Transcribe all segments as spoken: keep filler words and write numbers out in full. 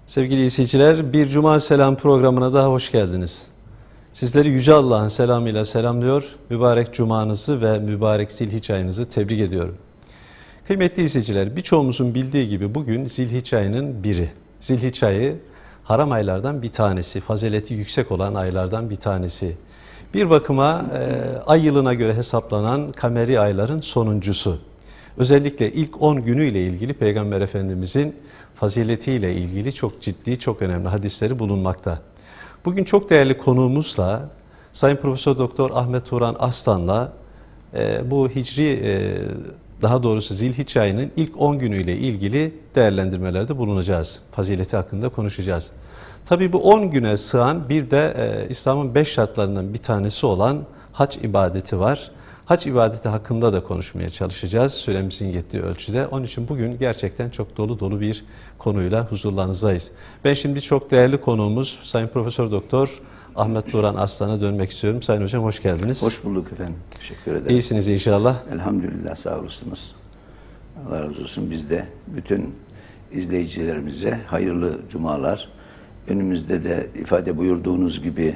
Sevgili izleyiciler, Bir Cuma Selam programına daha hoş geldiniz. Sizleri Yüce Allah'ın selamıyla selamlıyor, mübarek cumanızı ve mübarek Zilhiç ayınızı tebrik ediyorum. Kıymetli izleyiciler, birçoğumuzun bildiği gibi bugün Zilhiç ayının biri. Zilhiç ayı haram aylardan bir tanesi, fazileti yüksek olan aylardan bir tanesi. Bir bakıma e, ay yılına göre hesaplanan kameri ayların sonuncusu. Özellikle ilk on günüyle ilgili Peygamber Efendimizin faziletiyle ilgili çok ciddi, çok önemli hadisleri bulunmakta. Bugün çok değerli konuğumuzla, Sayın Profesör Doktor Ahmet Turan Aslan'la e, bu hicri, e, daha doğrusu Zilhiç ayının ilk on günüyle ilgili değerlendirmelerde bulunacağız. Fazileti hakkında konuşacağız. Tabii bu on güne sığan bir de e, İslam'ın beş şartlarından bir tanesi olan hac ibadeti var. Hac ibadeti hakkında da konuşmaya çalışacağız süremizin yettiği ölçüde. Onun için bugün gerçekten çok dolu dolu bir konuyla huzurlarınızdayız. Ben şimdi çok değerli konuğumuz Sayın Profesör Doktor Ahmet Turan Aslan'a dönmek istiyorum. Sayın Hocam hoş geldiniz. Hoş bulduk efendim. Teşekkür ederim. İyisiniz inşallah. Elhamdülillah, sağ olasınız. Allah razı olsun. Biz de bütün izleyicilerimize hayırlı cumalar. Önümüzde de ifade buyurduğunuz gibi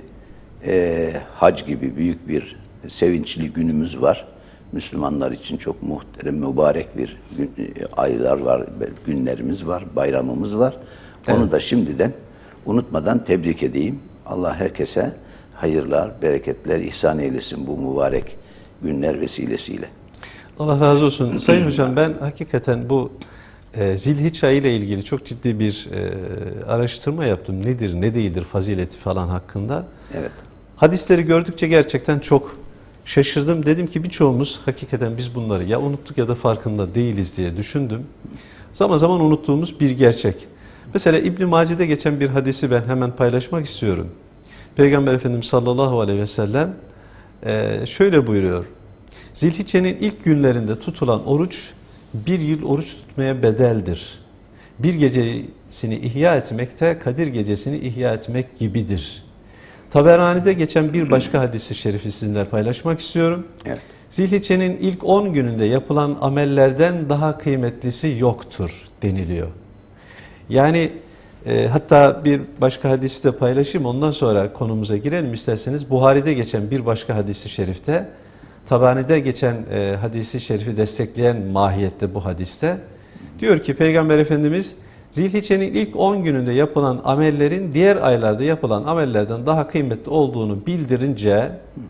e, hac gibi büyük bir sevinçli günümüz var. Müslümanlar için çok muhterem, mübarek bir gün, aylar var, günlerimiz var, bayramımız var. Onu evet. da şimdiden unutmadan tebrik edeyim. Allah herkese hayırlar, bereketler ihsan eylesin bu mübarek günler vesilesiyle. Allah razı olsun. Sayın Hocam, ben hakikaten bu e, Zilhiç ayı ile ilgili çok ciddi bir e, araştırma yaptım. Nedir, ne değildir fazileti falan hakkında. Evet. Hadisleri gördükçe gerçekten çok şaşırdım. Dedim ki birçoğumuz hakikaten biz bunları ya unuttuk ya da farkında değiliz diye düşündüm. Zaman zaman unuttuğumuz bir gerçek. Mesela İbn-i Mace'de geçen bir hadisi ben hemen paylaşmak istiyorum. Peygamber Efendimiz sallallahu aleyhi ve sellem şöyle buyuruyor. Zilhicce'nin ilk günlerinde tutulan oruç bir yıl oruç tutmaya bedeldir. Bir gecesini ihya etmekte Kadir gecesini ihya etmek gibidir. Taberani'de geçen bir başka hadisi şerifi sizinle paylaşmak istiyorum. Evet. Zilhicce'nin ilk on gününde yapılan amellerden daha kıymetlisi yoktur deniliyor. Yani e, hatta bir başka hadisi de paylaşayım, ondan sonra konumuza girelim isterseniz. Buhari'de geçen bir başka hadisi şerifte, Taberani'de geçen e, hadisi şerifi destekleyen mahiyette bu hadiste diyor ki Peygamber Efendimiz Zilhicce'nin ilk on gününde yapılan amellerin diğer aylarda yapılan amellerden daha kıymetli olduğunu bildirince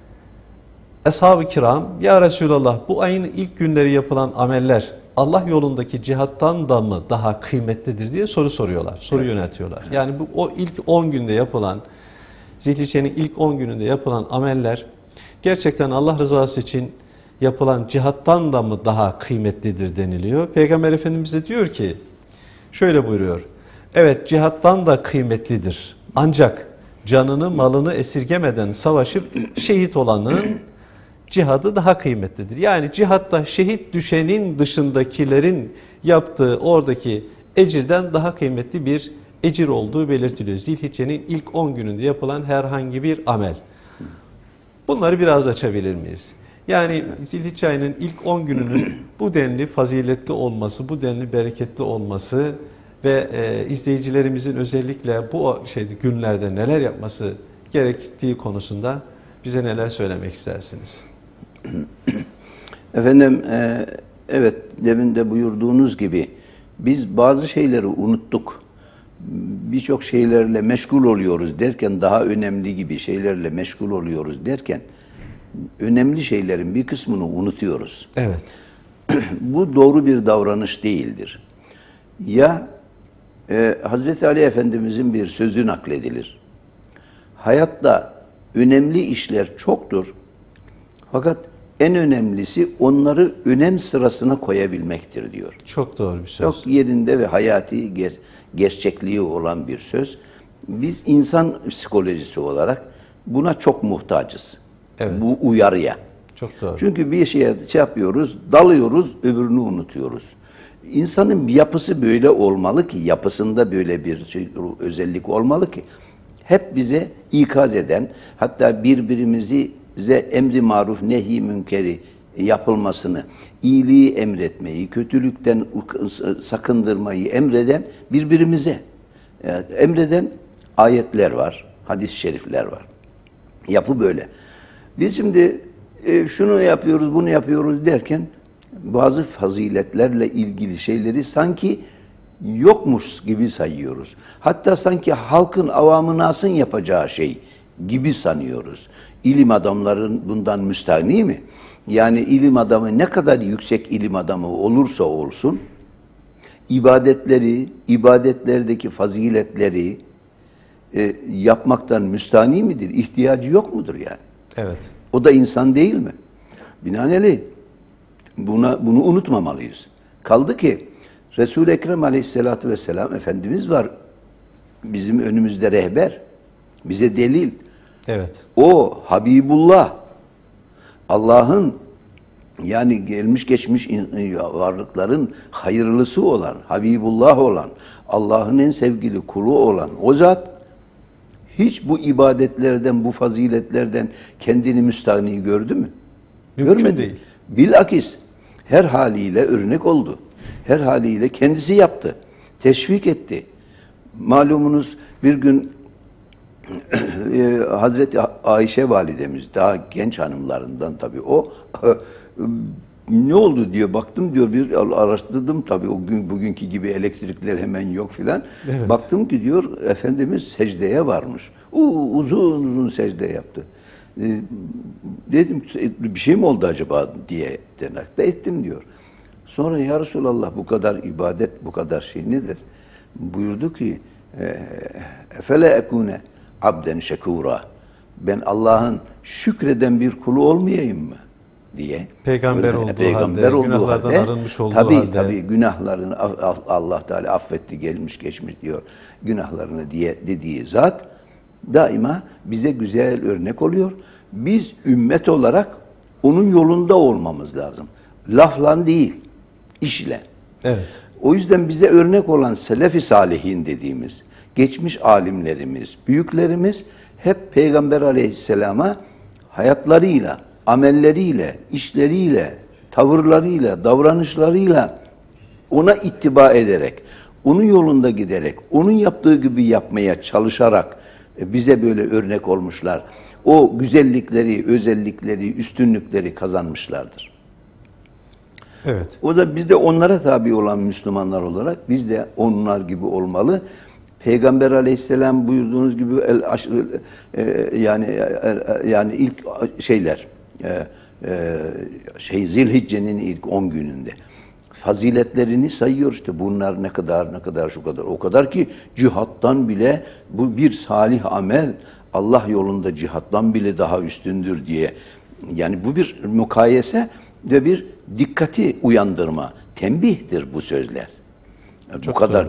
Ashab-ı Kiram, ya Resulallah bu ayın ilk günleri yapılan ameller Allah yolundaki cihattan da mı daha kıymetlidir diye soru soruyorlar, soru evet. yöneltiyorlar. Yani bu o ilk on günde yapılan, Zilhicce'nin ilk on gününde yapılan ameller gerçekten Allah rızası için yapılan cihattan da mı daha kıymetlidir deniliyor. Peygamber Efendimiz de diyor ki, şöyle buyuruyor. Evet, cihattan da kıymetlidir. Ancak canını malını esirgemeden savaşıp şehit olanın cihadı daha kıymetlidir. Yani cihatta şehit düşenin dışındakilerin yaptığı oradaki ecirden daha kıymetli bir ecir olduğu belirtiliyor. Zilhicce'nin ilk on gününde yapılan herhangi bir amel. Bunları biraz açabilir miyiz? Yani Zilhicce ayının ilk on gününün bu denli faziletli olması, bu denli bereketli olması ve e, izleyicilerimizin özellikle bu şeyde, günlerde neler yapması gerektiği konusunda bize neler söylemek istersiniz? Efendim, e, evet demin de buyurduğunuz gibi biz bazı şeyleri unuttuk. Birçok şeylerle meşgul oluyoruz derken, daha önemli gibi şeylerle meşgul oluyoruz derken önemli şeylerin bir kısmını unutuyoruz. Evet. Bu doğru bir davranış değildir. Ya e, Hazreti Ali Efendimizin bir sözü nakledilir. Hayatta önemli işler çoktur. Fakat en önemlisi onları önem sırasına koyabilmektir diyor. Çok doğru bir söz. Çok yerinde ve hayati ger gerçekliği olan bir söz. Biz insan psikolojisi olarak buna çok muhtacız. Evet. Bu uyarıya. Çok doğru. Çünkü bir şeye şey yapıyoruz, dalıyoruz, öbürünü unutuyoruz. İnsanın bir yapısı böyle olmalı ki, yapısında böyle bir şey, özellik olmalı ki, hep bize ikaz eden, hatta birbirimizi bize emri maruf, nehi münkeri yapılmasını, iyiliği emretmeyi, kötülükten sakındırmayı emreden birbirimize Yani emreden ayetler var, hadis-i şerifler var. Yapı böyle. Biz şimdi e, şunu yapıyoruz, bunu yapıyoruz derken bazı faziletlerle ilgili şeyleri sanki yokmuş gibi sayıyoruz. Hatta sanki halkın, avamı nasın yapacağı şey gibi sanıyoruz. İlim adamların bundan müstahni mi? Yani ilim adamı ne kadar yüksek ilim adamı olursa olsun, ibadetleri, ibadetlerdeki faziletleri e, yapmaktan müstahni midir? İhtiyacı yok mudur yani? Evet. O da insan değil mi? Binaenaleyh buna, bunu unutmamalıyız. Kaldı ki Resul-i Ekrem Aleyhisselatü Vesselam Efendimiz var. Bizim önümüzde rehber. Bize delil. Evet. O Habibullah. Allah'ın yani gelmiş geçmiş varlıkların hayırlısı olan, Habibullah olan, Allah'ın en sevgili kulu olan o zat hiç bu ibadetlerden, bu faziletlerden kendini müstahni gördü mü? Mümkün Görmedi. değil. Bilakis her haliyle örnek oldu. Her haliyle kendisi yaptı. Teşvik etti. Malumunuz bir gün Hazreti Ayşe validemiz, daha genç hanımlarından tabii o, ne oldu diyor, baktım diyor, bir araştırdım tabii, o gün bugünkü gibi elektrikler hemen yok filan. Evet. Baktım ki diyor Efendimiz secdeye varmış. U, uzun uzun secde yaptı. E, dedim bir şey mi oldu acaba diye denekte ettim diyor. Sonra ya Resulallah bu kadar ibadet, bu kadar şey nedir? Buyurdu ki efele ekune abden şekura, ben Allah'ın şükreden bir kulu olmayayım mı diye. Peygamber Öyle, olduğu peygamber halde, olduğu günahlardan halde, arınmış olduğu tabii, halde. Tabii günahlarını Allah Teala affetti, gelmiş geçmiş diyor. Günahlarını diye dediği zat daima bize güzel örnek oluyor. Biz ümmet olarak onun yolunda olmamız lazım. Lafla değil, iş ile. Evet. O yüzden bize örnek olan selef-i salihin dediğimiz geçmiş alimlerimiz, büyüklerimiz hep Peygamber Aleyhisselam'a hayatlarıyla, amelleriyle, işleriyle, tavırlarıyla, davranışlarıyla ona ittiba ederek, onun yolunda giderek, onun yaptığı gibi yapmaya çalışarak bize böyle örnek olmuşlar. O güzellikleri, özellikleri, üstünlükleri kazanmışlardır. Evet. O da biz de onlara tabi olan Müslümanlar olarak biz de onlar gibi olmalı. Peygamber Aleyhisselam buyurduğunuz gibi el aşr, e, yani e, yani ilk şeyler e, e, şey Zilhicce'nin ilk on gününde faziletlerini sayıyor, işte bunlar ne kadar ne kadar şu kadar o kadar ki cihattan bile bu bir salih amel Allah yolunda cihattan bile daha üstündür diye. Yani bu bir mukayese ve bir dikkati uyandırma, tembihtir bu sözler. Çok bu kadar doğru.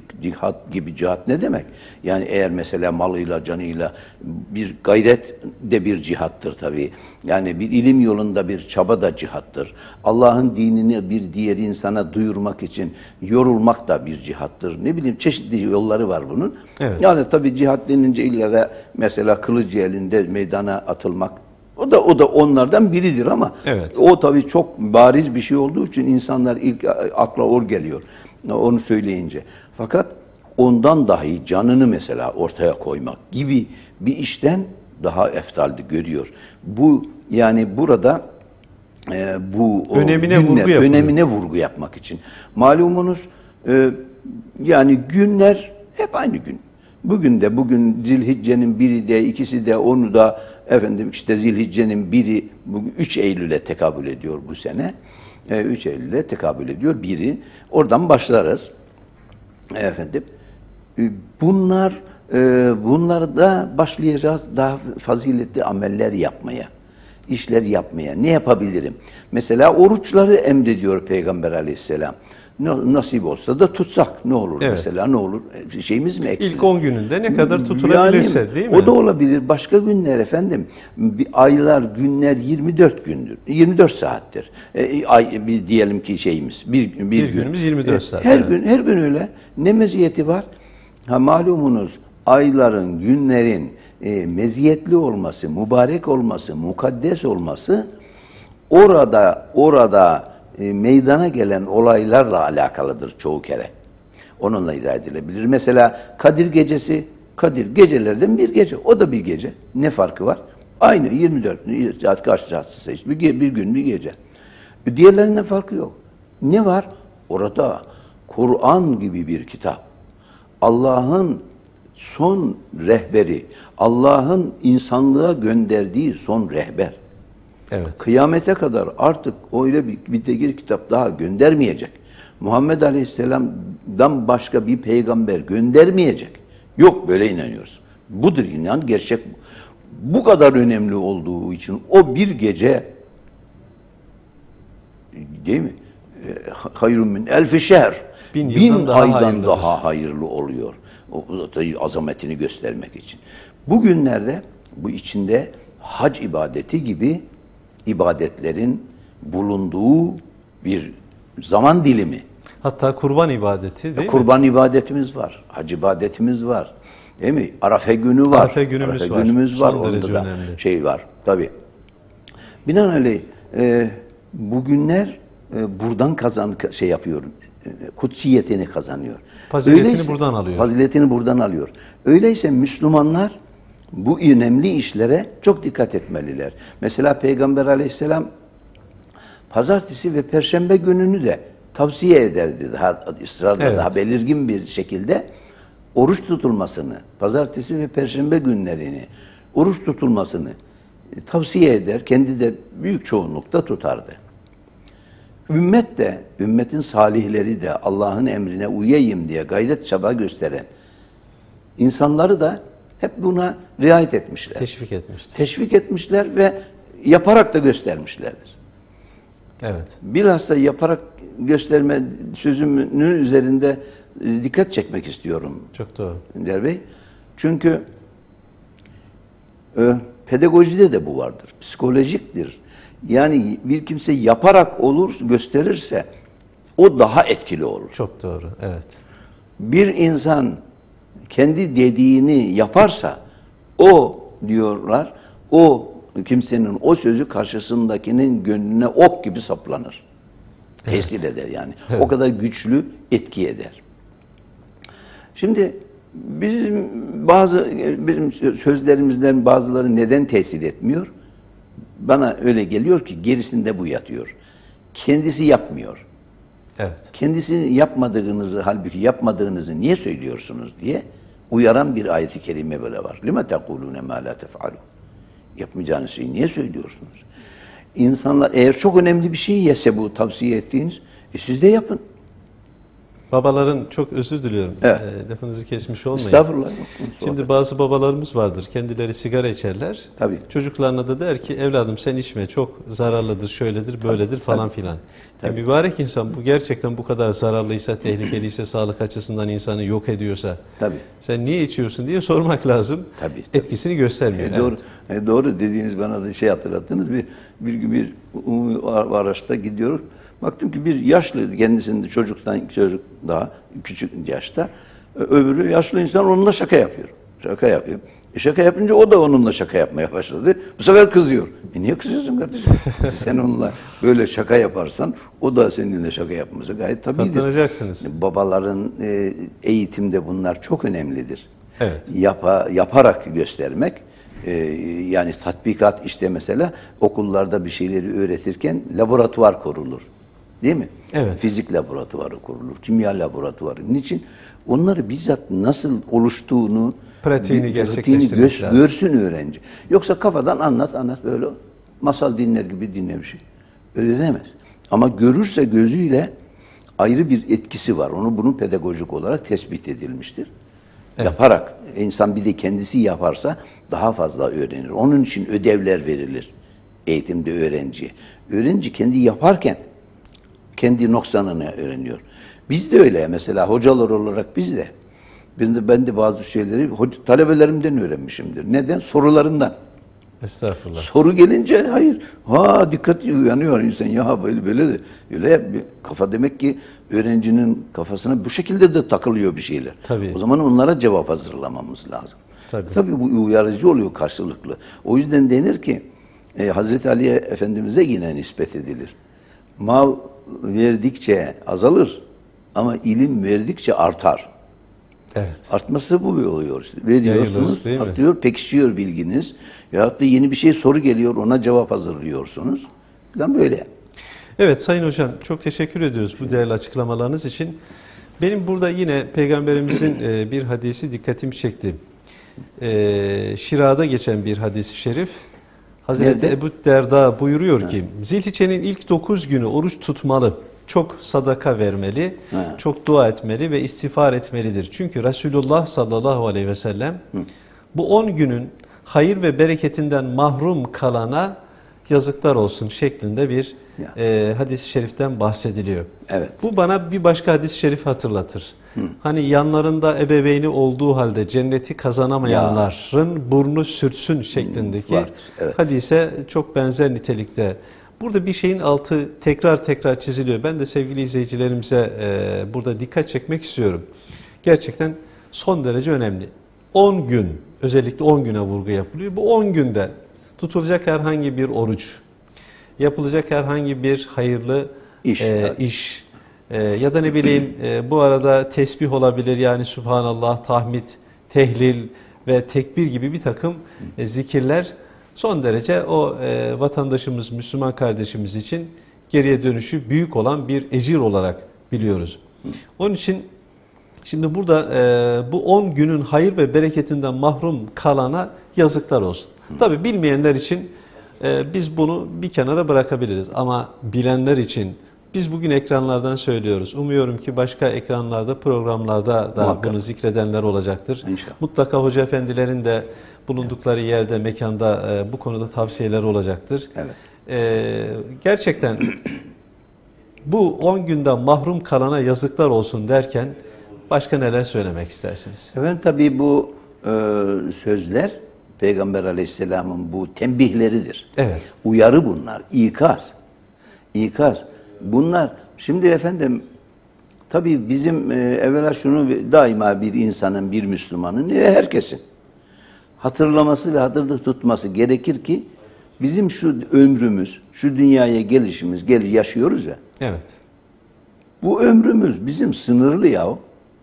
cihat gibi cihat ne demek? Yani eğer mesela malıyla, canıyla bir gayret de bir cihattır tabii. Yani bir ilim yolunda bir çaba da cihattır. Allah'ın dinini bir diğer insana duyurmak için yorulmak da bir cihattır. Ne bileyim çeşitli yolları var bunun. Evet. Yani tabii cihat denince illa da mesela kılıcı elinde meydana atılmak, O da o da onlardan biridir ama evet. o tabii çok bariz bir şey olduğu için insanlar ilk akla or geliyor. Onu söyleyince. Fakat ondan dahi canını mesela ortaya koymak gibi bir işten daha eftaldi görüyor. Bu yani burada e, bu önemine günler, vurgu yapıyor. önemine vurgu yapmak için. Malumunuz e, yani günler hep aynı gün. Bugün de bugün Zilhicce'nin biri de ikisi de onu da efendim işte Zilhicce'nin biri bugün üç Eylül'e tekabül ediyor bu sene. E, üç Eylül'e tekabül ediyor biri. Oradan başlarız. Efendim e, bunlar e, bunlarda başlayacağız daha faziletli ameller yapmaya. İşler yapmaya. Ne yapabilirim? Mesela oruçları emrediyor Peygamber Aleyhisselam. Nasip olsa da tutsak ne olur evet. mesela ne olur? Şeyimiz mi eksilir? İlk on gününde ne kadar tutulabilirse yani, değil mi? O da olabilir. Başka günler efendim. Bir aylar, günler yirmi dört gündür. yirmi dört saattir. E, ay bir diyelim ki şeyimiz bir bir, bir gün. günümüz yirmi dört saat. Her evet. gün her gün öyle. Ne meziyeti var? Ha malumunuz ayların, günlerin e, meziyetli olması, mübarek olması, mukaddes olması orada orada e, meydana gelen olaylarla alakalıdır çoğu kere. onunla izah edilebilir. Mesela Kadir Gecesi, Kadir gecelerden bir gece. O da bir gece. Ne farkı var? Aynı yirmi dört saat kaç saatse işte bir, bir gün bir gece. Diğerlerinden farkı yok. Ne var? Orada Kur'an gibi bir kitap. Allah'ın son rehberi, Allah'ın insanlığa gönderdiği son rehber. Evet. Kıyamete kadar artık öyle bir, bir tekir kitap daha göndermeyecek. Muhammed Aleyhisselam'dan başka bir peygamber göndermeyecek. Yok, böyle inanıyoruz. Budur inan, gerçek. Bu kadar önemli olduğu için o bir gece, değil mi? Hayrun min elfi şehr. Bin, Bin daha aydan hayırlıdır. daha hayırlı oluyor. O da azametini göstermek için. Bugünlerde bu içinde hac ibadeti gibi ibadetlerin bulunduğu bir zaman dilimi. Hatta kurban ibadeti değil mi? Kurban ibadetimiz var, hac ibadetimiz var. Değil mi? Arafe günü var. Arafe günümüz Arafe var. günümüz var. Son Onda derece da önemli. şey var. Tabii. Binaenaleyh e, bugünler e, buradan kazan şey yapıyor. E, kutsiyetini kazanıyor. Faziletini buradan alıyor. Faziletini buradan alıyor. Öyleyse Müslümanlar bu önemli işlere çok dikkat etmeliler. Mesela Peygamber Aleyhisselam pazartesi ve perşembe gününü de tavsiye ederdi. Daha ısrarla, Evet. daha belirgin bir şekilde oruç tutulmasını, pazartesi ve perşembe günlerini oruç tutulmasını tavsiye eder. Kendi de büyük çoğunlukta tutardı. Ümmet de, ümmetin salihleri de Allah'ın emrine uyayım diye gayret çaba gösteren insanları da hep buna riayet etmişler. Teşvik etmiştir. Teşvik etmişler ve yaparak da göstermişlerdir. Evet. Bilhassa yaparak gösterme sözümün üzerinde e, dikkat çekmek istiyorum. Çok doğru. Önder Bey. Çünkü e, pedagojide de bu vardır. Psikolojiktir. Yani bir kimse yaparak olur, gösterirse o daha etkili olur. Çok doğru. Evet. Bir insan kendi dediğini yaparsa o diyorlar, o kimsenin o sözü karşısındakinin gönlüne ok gibi saplanır. Evet. Tesir eder yani. Evet. O kadar güçlü etki eder. Şimdi bizim bazı bizim sözlerimizden bazıları neden tesir etmiyor? Bana öyle geliyor ki gerisinde bu yatıyor. Kendisi yapmıyor. Evet. Kendisi yapmadığınızı, halbuki yapmadığınızı niye söylüyorsunuz diye uyaran bir ayet-i kerime böyle var. لِمَا تَقُولُونَ مَا لَا تَفْعَلُونَ Yapmayacağınız şeyi niye söylüyorsunuz? İnsanlar eğer çok önemli bir şey yese bu tavsiye ettiğiniz, e siz de yapın. Babaların, çok özür diliyorum. Evet. E, lafınızı kesmiş olmayın. Estağfurullah. Şimdi bazı babalarımız vardır. Kendileri sigara içerler. Tabii. Çocuklarına da der ki evladım sen içme, çok zararlıdır, şöyledir, böyledir falan Tabii. filan. Tabii. E, mübarek insan bu gerçekten bu kadar zararlıysa, tehlikeliyse, sağlık açısından insanı yok ediyorsa Tabii. sen niye içiyorsun diye sormak lazım. Tabii, tabii. Etkisini göstermiyor. E, doğru, Evet. e, doğru dediğiniz bana da şey hatırlattınız. Bir bir gün bir umumi araçta gidiyoruz. Baktım ki bir yaşlı, kendisinde çocuktan çocuk daha küçük yaşta, öbürü yaşlı insan onunla şaka yapıyor. Şaka yapıyor. E şaka yapınca o da onunla şaka yapmaya başladı. Bu sefer kızıyor. E niye kızıyorsun kardeşim? Sen onunla böyle şaka yaparsan o da seninle şaka yapması gayet tabidir. Katlanacaksınız. Babaların e, eğitimde bunlar çok önemlidir. Evet. Yapa, yaparak göstermek. Ee, yani tatbikat işte mesela okullarda bir şeyleri öğretirken laboratuvar kurulur. Değil mi? Evet. Fizik laboratuvarı kurulur, kimya laboratuvarı. Niçin? Onları bizzat nasıl oluştuğunu, Pratiğini bir- gerçekleştirmek göz, lazım. görsün öğrenci. Yoksa kafadan anlat anlat böyle masal dinler gibi dinle bir şey. Öyle demez. Ama görürse gözüyle ayrı bir etkisi var. Onu bunun pedagojik olarak tespit edilmiştir. Evet. Yaparak, insan bir de kendisi yaparsa daha fazla öğrenir. Onun için ödevler verilir eğitimde öğrenciye. Öğrenci kendi yaparken kendi noksanını öğreniyor. Biz de öyle mesela hocalar olarak biz de. Ben de, ben de bazı şeyleri hoca, talebelerimden öğrenmişimdir. Neden? Sorularından. Estağfurullah. Soru gelince hayır. Ha dikkat uyanıyor insan. Ya böyle böyle de. Öyle bir kafa demek ki öğrencinin kafasına bu şekilde de takılıyor bir şeyler. Tabii. O zaman onlara cevap hazırlamamız lazım. Tabii. Tabii bu uyarıcı oluyor karşılıklı. O yüzden denir ki e, Hazreti Ali Efendimiz'e yine nispet edilir. Mal verdikçe azalır, Ama ilim verdikçe artar. Evet. Artması bu oluyor işte. Veriyorsunuz, Yayılır, değil mi? artıyor, pekişiyor bilginiz. Yahut da yeni bir şey soru geliyor, ona cevap hazırlıyorsunuz. Falan böyle. Evet Sayın Hocam, çok teşekkür ediyoruz bu değerli açıklamalarınız için. Benim burada yine Peygamberimizin e, bir hadisi dikkatimi çekti. E, Şira'da geçen bir hadis-i şerif. Hazreti Nerede? Ebu Derda buyuruyor ki, Zilhicce'nin ilk dokuz günü oruç tutmalı, çok sadaka vermeli, Ha. çok dua etmeli ve istiğfar etmelidir. Çünkü Resulullah sallallahu aleyhi ve sellem bu on günün hayır ve bereketinden mahrum kalana yazıklar olsun şeklinde bir Ya. e, hadis-i şeriften bahsediliyor. Evet. Bu bana bir başka hadis-i şerif hatırlatır. Hani yanlarında ebeveyni olduğu halde cenneti kazanamayanların burnu sürtsün şeklindeki Vardır, evet. hadise çok benzer nitelikte. Burada bir şeyin altı tekrar tekrar çiziliyor. Ben de sevgili izleyicilerimize e, burada dikkat çekmek istiyorum. Gerçekten son derece önemli. on gün, özellikle on güne vurgu yapılıyor. Bu on günde tutulacak herhangi bir oruç, yapılacak herhangi bir hayırlı İş, e, evet. iş e, ya da ne bileyim e, bu arada tesbih olabilir, yani Subhanallah, tahmid, tehlil ve tekbir gibi bir takım e, zikirler son derece o e, vatandaşımız, Müslüman kardeşimiz için geriye dönüşü büyük olan bir ecir olarak biliyoruz. Onun için şimdi burada e, bu on günün hayır ve bereketinden mahrum kalana yazıklar olsun. Tabi bilmeyenler için e, biz bunu bir kenara bırakabiliriz ama bilenler için biz bugün ekranlardan söylüyoruz. Umuyorum ki başka ekranlarda, programlarda da Muhakkak. bunu zikredenler olacaktır. İnşallah. Mutlaka hoca efendilerin de bulundukları yerde, mekanda e, bu konuda tavsiyeleri olacaktır. Evet. E, gerçekten bu on günden mahrum kalana yazıklar olsun derken başka neler söylemek istersiniz? Efendim tabii bu e, sözler Peygamber Aleyhisselam'ın bu tembihleridir. Evet. Uyarı bunlar, ikaz. İkaz. Bunlar şimdi efendim tabii bizim e, evvela şunu daima bir insanın, bir Müslümanın, e, herkesin hatırlaması ve hatırda tutması gerekir ki bizim şu ömrümüz, şu dünyaya gelişimiz, gel yaşıyoruz ya. Evet. Bu ömrümüz bizim sınırlı yahu.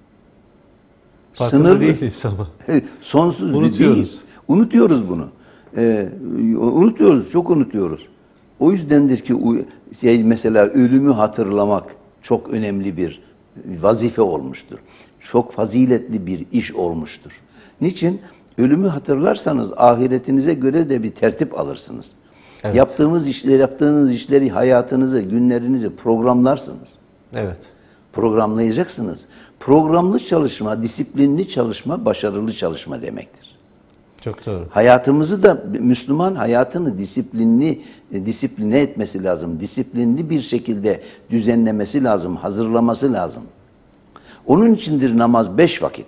Farkında Sınırlı. değiliz ama. Sonsuz bir Unutuyoruz. değil. Unutuyoruz bunu. Ee, unutuyoruz, çok unutuyoruz. O yüzdendir ki şey, mesela ölümü hatırlamak çok önemli bir vazife olmuştur. Çok faziletli bir iş olmuştur. Niçin? Ölümü hatırlarsanız ahiretinize göre de bir tertip alırsınız. Evet. Yaptığımız işleri, yaptığınız işleri, hayatınızı, günlerinizi programlarsınız. Evet. Programlayacaksınız. Programlı çalışma, disiplinli çalışma, başarılı çalışma demektir. Çok doğru. Hayatımızı da Müslüman hayatını disiplinli, disipline etmesi lazım. Disiplinli bir şekilde düzenlemesi lazım, hazırlaması lazım. Onun içindir namaz beş vakit.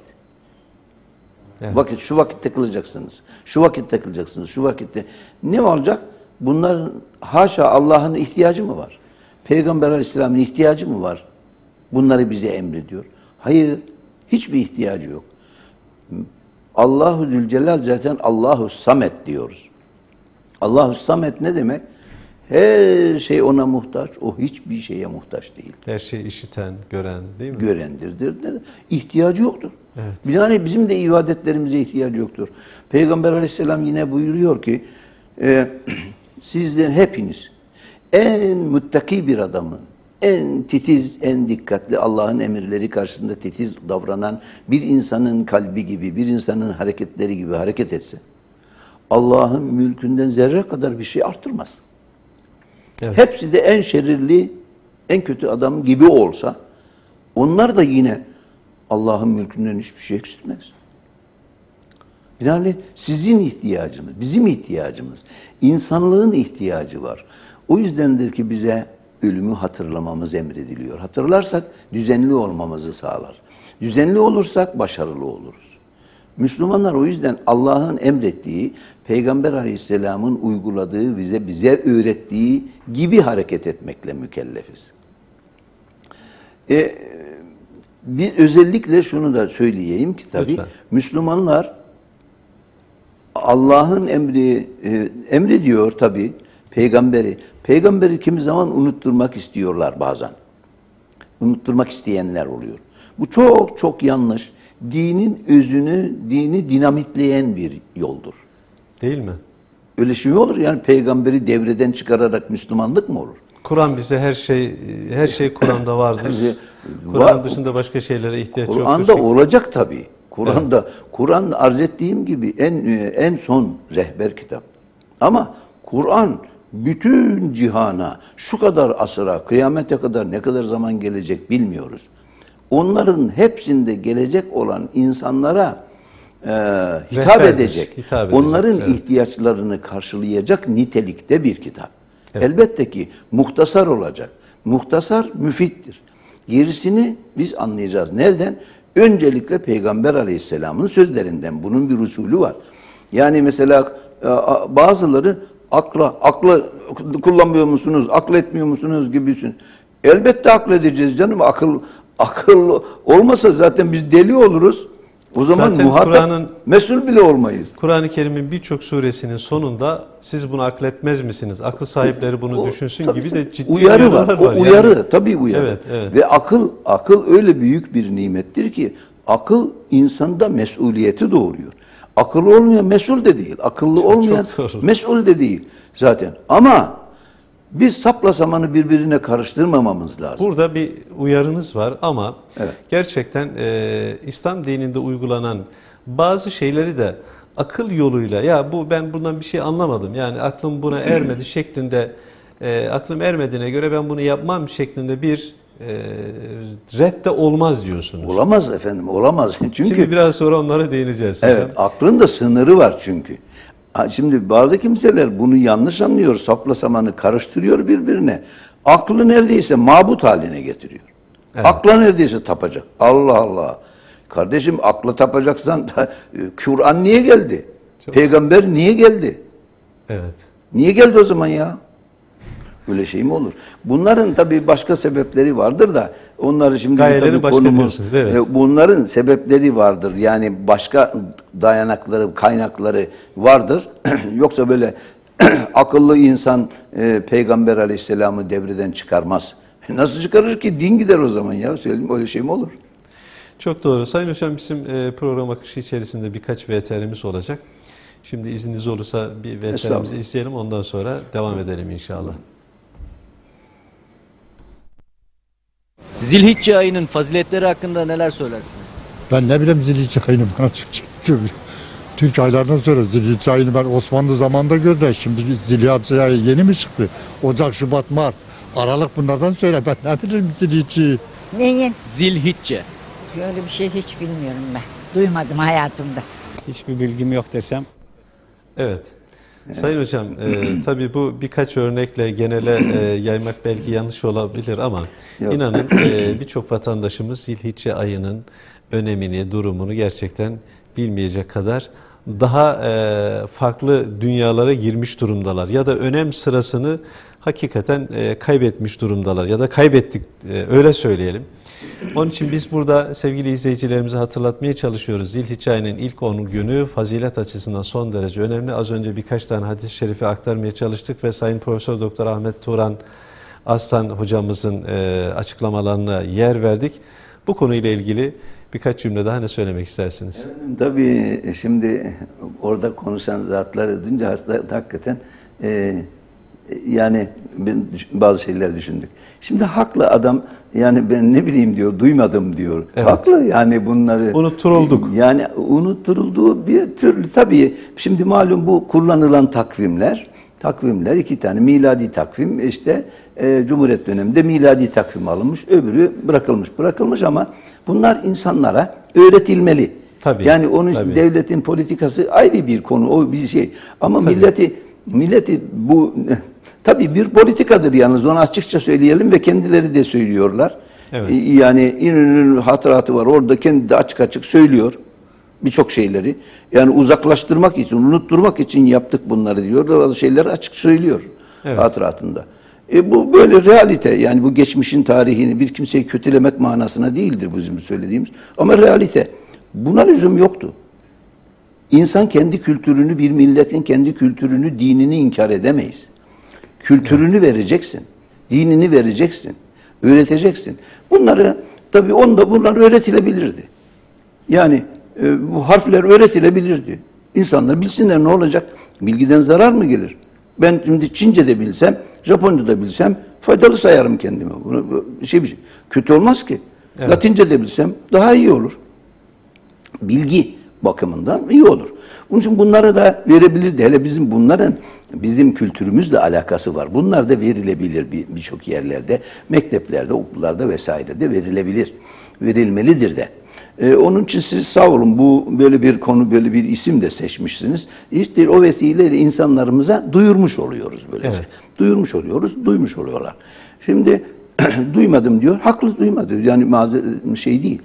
Evet. Vakit, şu vakitte kılacaksınız, şu vakitte kılacaksınız, şu vakitte. Ne olacak? Bunların haşa Allah'ın ihtiyacı mı var? Peygamber Aleyhisselam'ın ihtiyacı mı var? Bunları bize emrediyor. Hayır, hiçbir ihtiyacı yok. Allahu Zülcelal zaten Allahu Samet diyoruz. Allahu Samet ne demek? Her şey ona muhtaç, o hiçbir şeye muhtaç değil. Her şeyi işiten, gören değil mi? Görendir. İhtiyacı yoktur. Evet. Yani bizim de ibadetlerimize ihtiyacı yoktur. Peygamber Aleyhisselam yine buyuruyor ki e, sizler hepiniz en muttaki bir adamın, en titiz, en dikkatli, Allah'ın emirleri karşısında titiz davranan bir insanın kalbi gibi, bir insanın hareketleri gibi hareket etse, Allah'ın mülkünden zerre kadar bir şey artırmaz. Evet. Hepsi de en şerirli, en kötü adam gibi olsa, onlar da yine Allah'ın mülkünden hiçbir şey eksiltmez. Yani sizin ihtiyacınız, bizim ihtiyacımız, insanlığın ihtiyacı var. O yüzdendir ki bize ölümü hatırlamamız emrediliyor. Hatırlarsak düzenli olmamızı sağlar. Düzenli olursak başarılı oluruz. Müslümanlar o yüzden Allah'ın emrettiği, Peygamber Aleyhisselam'ın uyguladığı, bize bize öğrettiği gibi hareket etmekle mükellefiz. E, bir özellikle şunu da söyleyeyim ki tabii Lütfen. Müslümanlar Allah'ın emri e, emrediyor tabii peygamberi. Peygamberi kimi zaman unutturmak istiyorlar bazen. unutturmak isteyenler oluyor. Bu çok çok yanlış. Dinin özünü, dini dinamitleyen bir yoldur. Değil mi? Öyle şey olur yani, peygamberi devreden çıkararak Müslümanlık mı olur? Kur'an bize her şey her şey Kur'an'da vardır. Kur'an Var. dışında başka şeylere ihtiyaç yoktur. Kur'an'da olacak tabii. Kur'an'da Kur'an arz ettiğim gibi en en son rehber kitap. Ama Kur'an bütün cihana, şu kadar asıra, kıyamete kadar ne kadar zaman gelecek bilmiyoruz. Onların hepsinde gelecek olan insanlara e, hitap Rehberdir, edecek, hitap edecek, onların evet. ihtiyaçlarını karşılayacak nitelikte bir kitap. Evet. Elbette ki muhtasar olacak. Muhtasar müfittir. Gerisini biz anlayacağız. Nereden? Öncelikle Peygamber Aleyhisselam'ın sözlerinden. Bunun bir usulü var. Yani mesela bazıları akla, akla kullanmıyor musunuz, akıl etmiyor musunuz gibisin. Elbette akledeceğiz canım. Akıl akıl olmasa zaten biz deli oluruz. O zaman Zaten muhatap, Kur'an'ın- mesul bile olmayız. Kur'an-ı Kerim'in birçok suresinin sonunda siz bunu akletmez misiniz? Akıl sahipleri bunu O, düşünsün tabii, gibi tabii. de ciddi uyarı var. uyarılar O var. uyarı Yani. tabii uyarı. Evet, evet. Ve akıl akıl öyle büyük bir nimettir ki akıl insanda mesuliyeti doğuruyor. Akıl olmayan mesul de değil. Akıllı olmayan çok doğru. mesul de değil zaten. Ama biz sapla samanı birbirine karıştırmamamız lazım. Burada bir uyarınız var ama Evet. gerçekten e, İslam dininde uygulanan bazı şeyleri de akıl yoluyla, ya bu ben bundan bir şey anlamadım, yani aklım buna ermedi şeklinde, e, aklım ermediğine göre ben bunu yapmam şeklinde bir e, redde olmaz diyorsunuz. Olamaz efendim, olamaz. Çünkü Şimdi biraz sonra onlara değineceğiz hocam. evet, aklın da sınırı var çünkü. Ha, şimdi bazı kimseler bunu yanlış anlıyor, sapla samanı karıştırıyor birbirine. Aklı neredeyse mabut haline getiriyor. Evet. Akla neredeyse tapacak. Allah Allah. Kardeşim, akla tapacaksan Kur'an niye geldi? Çok Peygamber niye geldi? Evet. Niye geldi o zaman ya? Öyle şey mi olur? Bunların tabii başka sebepleri vardır da onları şimdi Gayeleri tabii başka konumuz. diyorsunuz, evet. E, Bunların sebepleri vardır. Yani başka dayanakları, kaynakları vardır. Yoksa böyle akıllı insan e, Peygamber Aleyhisselam'ı devreden çıkarmaz. Nasıl çıkarır ki? Din gider o zaman ya. Söyleyeyim, öyle şey mi olur? Çok doğru. Sayın Hocam, bizim e, program akışı içerisinde birkaç V T R'miz olacak. Şimdi izniniz olursa bir V T R'mizi izleyelim, ondan sonra devam edelim inşallah. Zilhicce ayının faziletleri hakkında neler söylersiniz? Ben ne bileyim Zilhicce ayını, bana Türkçe diyor. Türk aylardan sonra Zilhicce ayını ben Osmanlı zamanında gördüm. Şimdi Zilhicce ayı yeni mi çıktı? Ocak, Şubat, Mart, Aralık, bunlardan söyle. Ben ne bileyim Zilhicce'yi. Neyin? Zilhicce. Böyle bir şey hiç bilmiyorum ben. Duymadım hayatımda. Hiçbir bilgim yok desem. Evet. Sayın Hocam, e, tabii bu birkaç örnekle genele e, yaymak belki yanlış olabilir ama Yok. inanın e, birçok vatandaşımız Zilhicce ayının önemini, durumunu gerçekten bilmeyecek kadar daha e, farklı dünyalara girmiş durumdalar. Ya da önem sırasını hakikaten e, kaybetmiş durumdalar ya da kaybettik, e, öyle söyleyelim. Onun için biz burada sevgili izleyicilerimize hatırlatmaya çalışıyoruz. Zilhicce ayının ilk on günü fazilet açısından son derece önemli. Az önce birkaç tane hadis-i şerifi aktarmaya çalıştık ve Sayın Profesör Doktor Ahmet Turan Aslan hocamızın e, açıklamalarına yer verdik. Bu konuyla ilgili birkaç cümle daha ne söylemek istersiniz? Tabii şimdi orada konuşan zatları duyunca hasta hakikaten e, yani ben bazı şeyler düşündük. Şimdi haklı adam, yani ben ne bileyim diyor, duymadım diyor. Evet. Haklı yani bunları. Unutturulduk. Yani unutturulduğu bir türlü tabii. Şimdi malum bu kullanılan takvimler, takvimler iki tane miladi takvim, işte e, Cumhuriyet döneminde miladi takvim alınmış, öbürü bırakılmış. Bırakılmış ama bunlar insanlara öğretilmeli. Tabii, yani onun tabii. devletin politikası ayrı bir konu, o bir şey. Ama Tabii. milleti milleti bu tabii bir politikadır yalnız, onu açıkça söyleyelim ve kendileri de söylüyorlar. Evet. Yani İnönü'nün hatıratı var, orada kendi de açık açık söylüyor birçok şeyleri. Yani uzaklaştırmak için, unutturmak için yaptık bunları diyor. Bazı şeyleri açık söylüyor Evet. hatıratında. E bu böyle realite, yani bu geçmişin tarihini bir kimseyi kötülemek manasına değildir bizim söylediğimiz. Ama realite. Buna lüzum yoktu. İnsan kendi kültürünü, bir milletin kendi kültürünü, dinini inkar edemeyiz. Kültürünü vereceksin, dinini vereceksin. Öğreteceksin. Bunları tabii onda bunlar öğretilebilirdi. Yani e, bu harfler öğretilebilirdi. İnsanlar bilsinler, ne olacak? Bilgiden zarar mı gelir? Ben şimdi Çince de bilsem, Japonca da bilsem faydalı sayarım kendimi. Bunu, bu, şey, bir şey. Kötü olmaz ki. Evet. Latince de bilsem daha iyi olur. Bilgi bakımından iyi olur. Bunun için bunları da verebilirdi. Hele bizim bunların bizim kültürümüzle alakası var. Bunlar da verilebilir birçok yerlerde, mekteplerde, okullarda vesairede verilebilir. Verilmelidir de. Ee, onun için siz sağ olun, bu böyle bir konu, böyle bir isim de seçmişsiniz. İşte o vesileyle insanlarımıza duyurmuş oluyoruz böylece. Evet. Duyurmuş oluyoruz, duymuş oluyorlar. Şimdi duymadım diyor, haklı duymadı. Yani mazeret şey değil.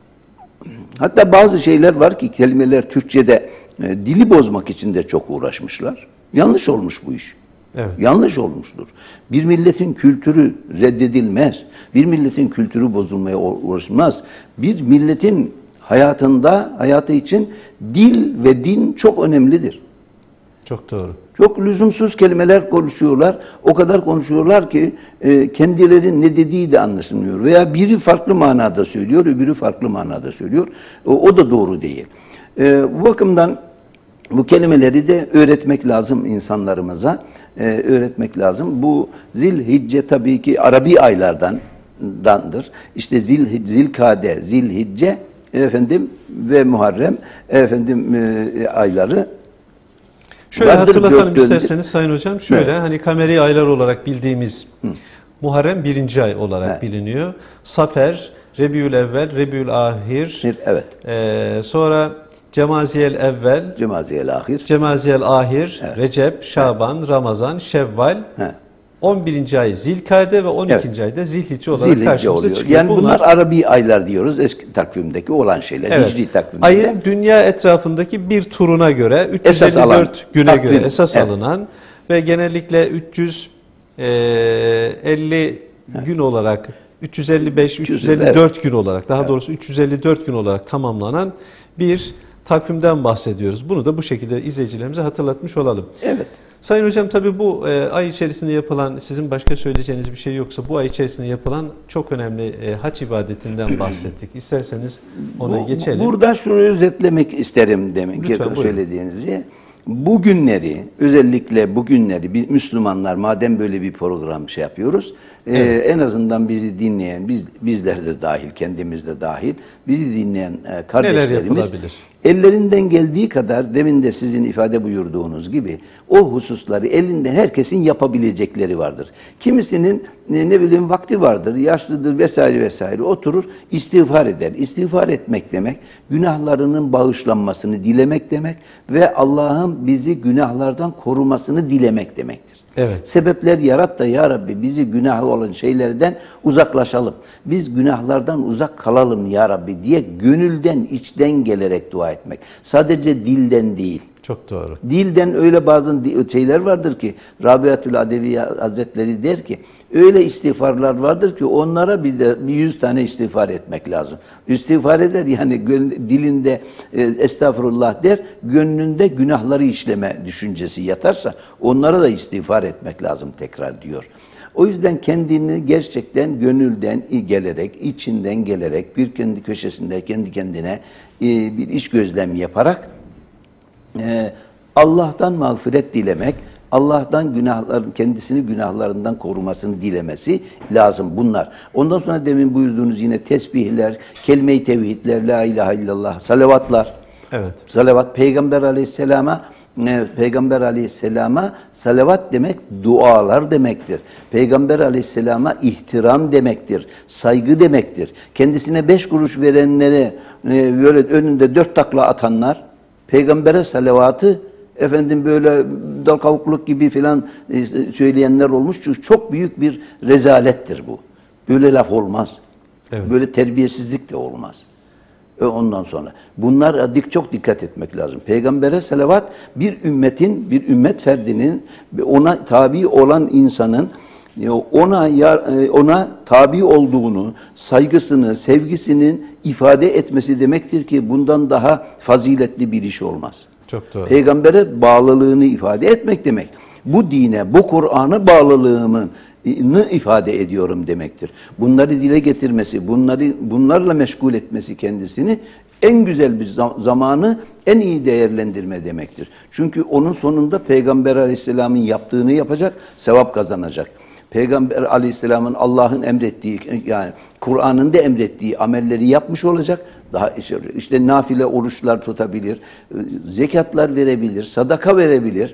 Hatta bazı şeyler var ki kelimeler Türkçe'de e, dili bozmak için de çok uğraşmışlar. Yanlış olmuş bu iş. Evet. Yanlış olmuştur. Bir milletin kültürü reddedilmez. Bir milletin kültürü bozulmaya uğraşmaz. Bir milletin hayatında, hayatı için dil ve din çok önemlidir. Çok doğru. Çok lüzumsuz kelimeler konuşuyorlar. O kadar konuşuyorlar ki e, kendilerinin ne dediği de anlaşılmıyor. Veya biri farklı manada söylüyor, öbürü farklı manada söylüyor. O, o da doğru değil. E, bu bakımdan bu kelimeleri de öğretmek lazım insanlarımıza. E, öğretmek lazım. Bu Zilhicce tabii ki Arabi aylardandır. İşte Zil, Zilkade, Zilhicce efendim ve Muharrem efendim e, ayları. Şöyle Vardır, hatırlatalım dört isterseniz Sayın Hocam. Şöyle evet. hani kameri aylar olarak bildiğimiz Hı. Muharrem birinci ay olarak evet. biliniyor. Safer, Rebiül Evvel, Rebiül Ahir. Evet. E, sonra Cemaziyel Evvel, Cemaziyel Ahir, Cemaziyel Ahir, evet. Recep, Şaban, evet. Ramazan, Şevval. Evet. on birinci ay Zilkade ve on ikinci evet. ayda Zilhicce olarak Zilhicce karşımıza oluyor. çıkıyor. Yani bunlar, bunlar Arabi aylar diyoruz, eski takvimdeki olan şeyler. Evet. Hicri takvimde. Ayın dünya etrafındaki bir turuna göre, üç yüz elli dört alan, güne takvim, göre esas evet. alınan ve genellikle üç yüz elli evet. gün olarak, üç yüz elli beş üç yüz elli dört evet. gün olarak, daha evet. doğrusu üç yüz elli dört gün olarak tamamlanan bir takvimden bahsediyoruz. Bunu da bu şekilde izleyicilerimize hatırlatmış olalım. Evet. Sayın Hocam, tabii bu e, ay içerisinde yapılan, sizin başka söyleyeceğiniz bir şey yoksa, bu ay içerisinde yapılan çok önemli e, hac ibadetinden bahsettik. İsterseniz ona bu, geçelim. Burada şunu özetlemek isterim demek ki söylediğinizi. Bu günleri, özellikle bu günleri bir Müslümanlar, madem böyle bir program şey yapıyoruz, evet. e, en azından bizi dinleyen, biz bizler de dahil, kendimiz de dahil, bizi dinleyen e, kardeşlerimiz ellerinden geldiği kadar, demin de sizin ifade buyurduğunuz gibi o hususları elinden herkesin yapabilecekleri vardır. Kimisinin ne, ne bileyim vakti vardır, yaşlıdır vesaire vesaire, oturur istiğfar eder. İstiğfar etmek demek günahlarının bağışlanmasını dilemek demek ve Allah'ın bizi günahlardan korumasını dilemek demektir. Evet. Sebepler yarat da ya Rabbi bizi günah olan şeylerden uzaklaşalım. Biz günahlardan uzak kalalım ya Rabbi diye gönülden, içten gelerek dua etmek. Sadece dilden değil. Çok doğru. Dilden öyle bazı şeyler vardır ki Rabiatül Adeviye Hazretleri der ki öyle istiğfarlar vardır ki onlara bir de bir yüz tane istiğfar etmek lazım. İstiğfar eder yani dilinde e, estağfurullah der, gönlünde günahları işleme düşüncesi yatarsa onlara da istiğfar etmek lazım tekrar diyor. O yüzden kendini gerçekten gönülden gelerek, içinden gelerek bir kendi köşesinde kendi kendine e, bir iç gözlem yaparak Ee, Allah'tan mağfiret dilemek, Allah'tan günahların kendisini günahlarından korumasını dilemesi lazım bunlar. Ondan sonra demin buyurduğunuz yine tesbihler, kelime-i tevhidler, la ilahe illallah, salavatlar. Evet. Salavat Peygamber Aleyhisselam'a e, Peygamber Aleyhisselam'a salavat demek dualar demektir. Peygamber Aleyhisselam'a ihtiram demektir. Saygı demektir. Kendisine beş kuruş verenlere e, böyle önünde dört takla atanlar, Peygamber'e salavatı efendim böyle dal kavukluk gibi filan söyleyenler olmuş. Çünkü çok büyük bir rezalettir bu. Böyle laf olmaz. Evet. Böyle terbiyesizlik de olmaz. Ondan sonra bunlar dik çok dikkat etmek lazım. Peygamber'e salavat bir ümmetin, bir ümmet ferdinin, ona tabi olan insanın ona ona tabi olduğunu, saygısını, sevgisinin ifade etmesi demektir ki bundan daha faziletli bir iş olmaz. Çok doğru. Peygambere bağlılığını ifade etmek demek. Bu dine, bu Kur'an'a bağlılığımı ifade ediyorum demektir. Bunları dile getirmesi, bunları bunlarla meşgul etmesi kendisini en güzel bir zamanı en iyi değerlendirme demektir. Çünkü onun sonunda Peygamber Aleyhisselam'ın yaptığını yapacak, sevap kazanacak. Peygamber Aleyhisselam'ın Allah'ın emrettiği, yani Kur'an'ın da emrettiği amelleri yapmış olacak. Daha işte nafile oruçlar tutabilir, zekatlar verebilir, sadaka verebilir.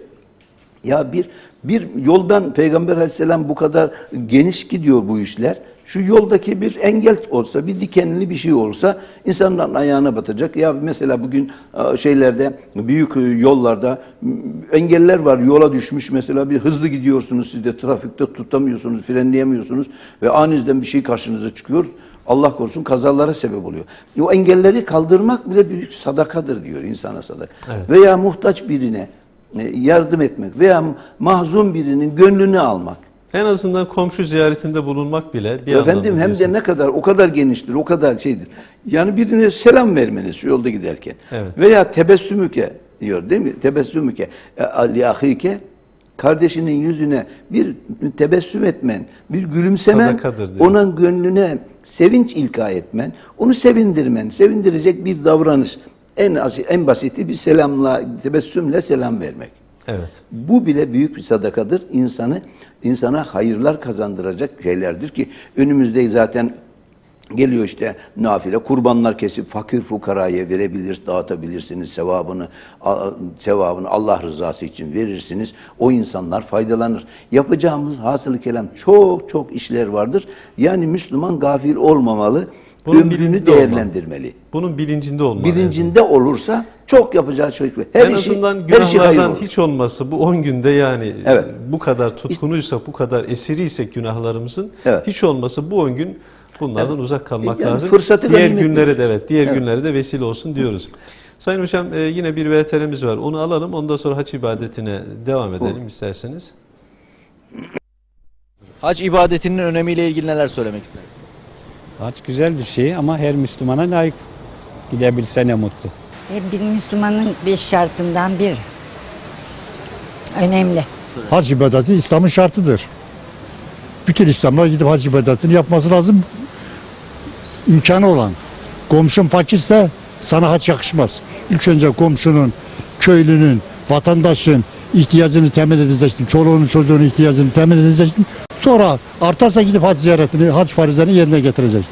Ya bir bir yoldan Peygamber Aleyhisselam bu kadar geniş gidiyor bu işler. Şu yoldaki bir engel olsa, bir dikenli bir şey olsa insanların ayağına batacak. Ya mesela bugün şeylerde, büyük yollarda engeller var, yola düşmüş mesela, bir hızlı gidiyorsunuz, siz de trafikte tutamıyorsunuz, frenleyemiyorsunuz ve aniden bir şey karşınıza çıkıyor. Allah korusun kazalara sebep oluyor. O engelleri kaldırmak bile büyük sadakadır diyor, insana sadaka. Evet. Veya muhtaç birine yardım etmek veya mahzun birinin gönlünü almak. En azından komşu ziyaretinde bulunmak bile bir Efendim hem de ne kadar, o kadar geniştir, o kadar şeydir. Yani birine selam vermeniz şu yolda giderken. Evet. Veya tebessümüke diyor değil mi? Tebessümüke li ahike, kardeşinin yüzüne bir tebessüm etmen, bir gülümsemen, onun gönlüne sevinç ilka etmen, onu sevindirmen, sevindirecek bir davranış. En en basiti bir selamla, tebessümle selam vermek. Evet. Bu bile büyük bir sadakadır. İnsanı insana hayırlar kazandıracak şeylerdir ki önümüzde zaten geliyor işte nafile kurbanlar kesip fakir fukaraya verebilir, dağıtabilirsiniz, sevabını sevabını Allah rızası için verirsiniz. O insanlar faydalanır. Yapacağımız hasılı kelam çok çok işler vardır. Yani Müslüman gafil olmamalı. Bunun ömrünü değerlendirmeli. Olmalı. Bunun bilincinde olmalı. Bilincinde yani. Olursa çok yapacağı şey. Her en azından işi, günahlardan hiç olması bu on günde yani evet. bu kadar tutkunuysak, bu kadar esiriysek günahlarımızın evet. hiç olması bu on gün bunlardan evet. uzak kalmak yani lazım. Diğer günlere de evet, diğer evet. günlere de vesile olsun diyoruz. Sayın Hocam yine bir V T R'miz var. Onu alalım. Ondan sonra hac ibadetine devam edelim Olur. isterseniz. Hac ibadetinin önemiyle ilgili neler söylemek istersiniz? Hac güzel bir şey ama her Müslümana layık. Gidebilse ne mutlu. Bir Müslümanın beş şartından bir. Önemli. Hac ibadeti İslam'ın şartıdır. Bütün İslamlar gidip hac ibadetini yapması lazım. İmkanı olan. Komşun fakirse sana hac yakışmaz. İlk önce komşunun, köylünün, vatandaşın ihtiyacını temin edeceksin. Çoluğunun çocuğunun ihtiyacını temin edeceksin. Sonra artarsa gidip hac ziyaretini, hac farizlerini yerine getireceksin.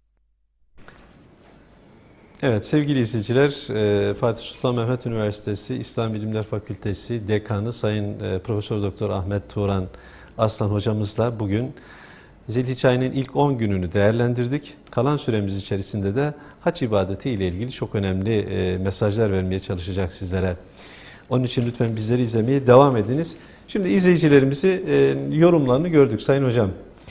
Evet sevgili izleyiciler, Fatih Sultan Mehmet Üniversitesi İslam Bilimler Fakültesi Dekanı Sayın Profesör Doktor Ahmet Turan Aslan hocamızla bugün Zilhicce ayının ilk on gününü değerlendirdik. Kalan süremiz içerisinde de hac ibadeti ile ilgili çok önemli mesajlar vermeye çalışacak sizlere. Onun için lütfen bizleri izlemeye devam ediniz. Şimdi izleyicilerimizi yorumlarını gördük Sayın Hocam.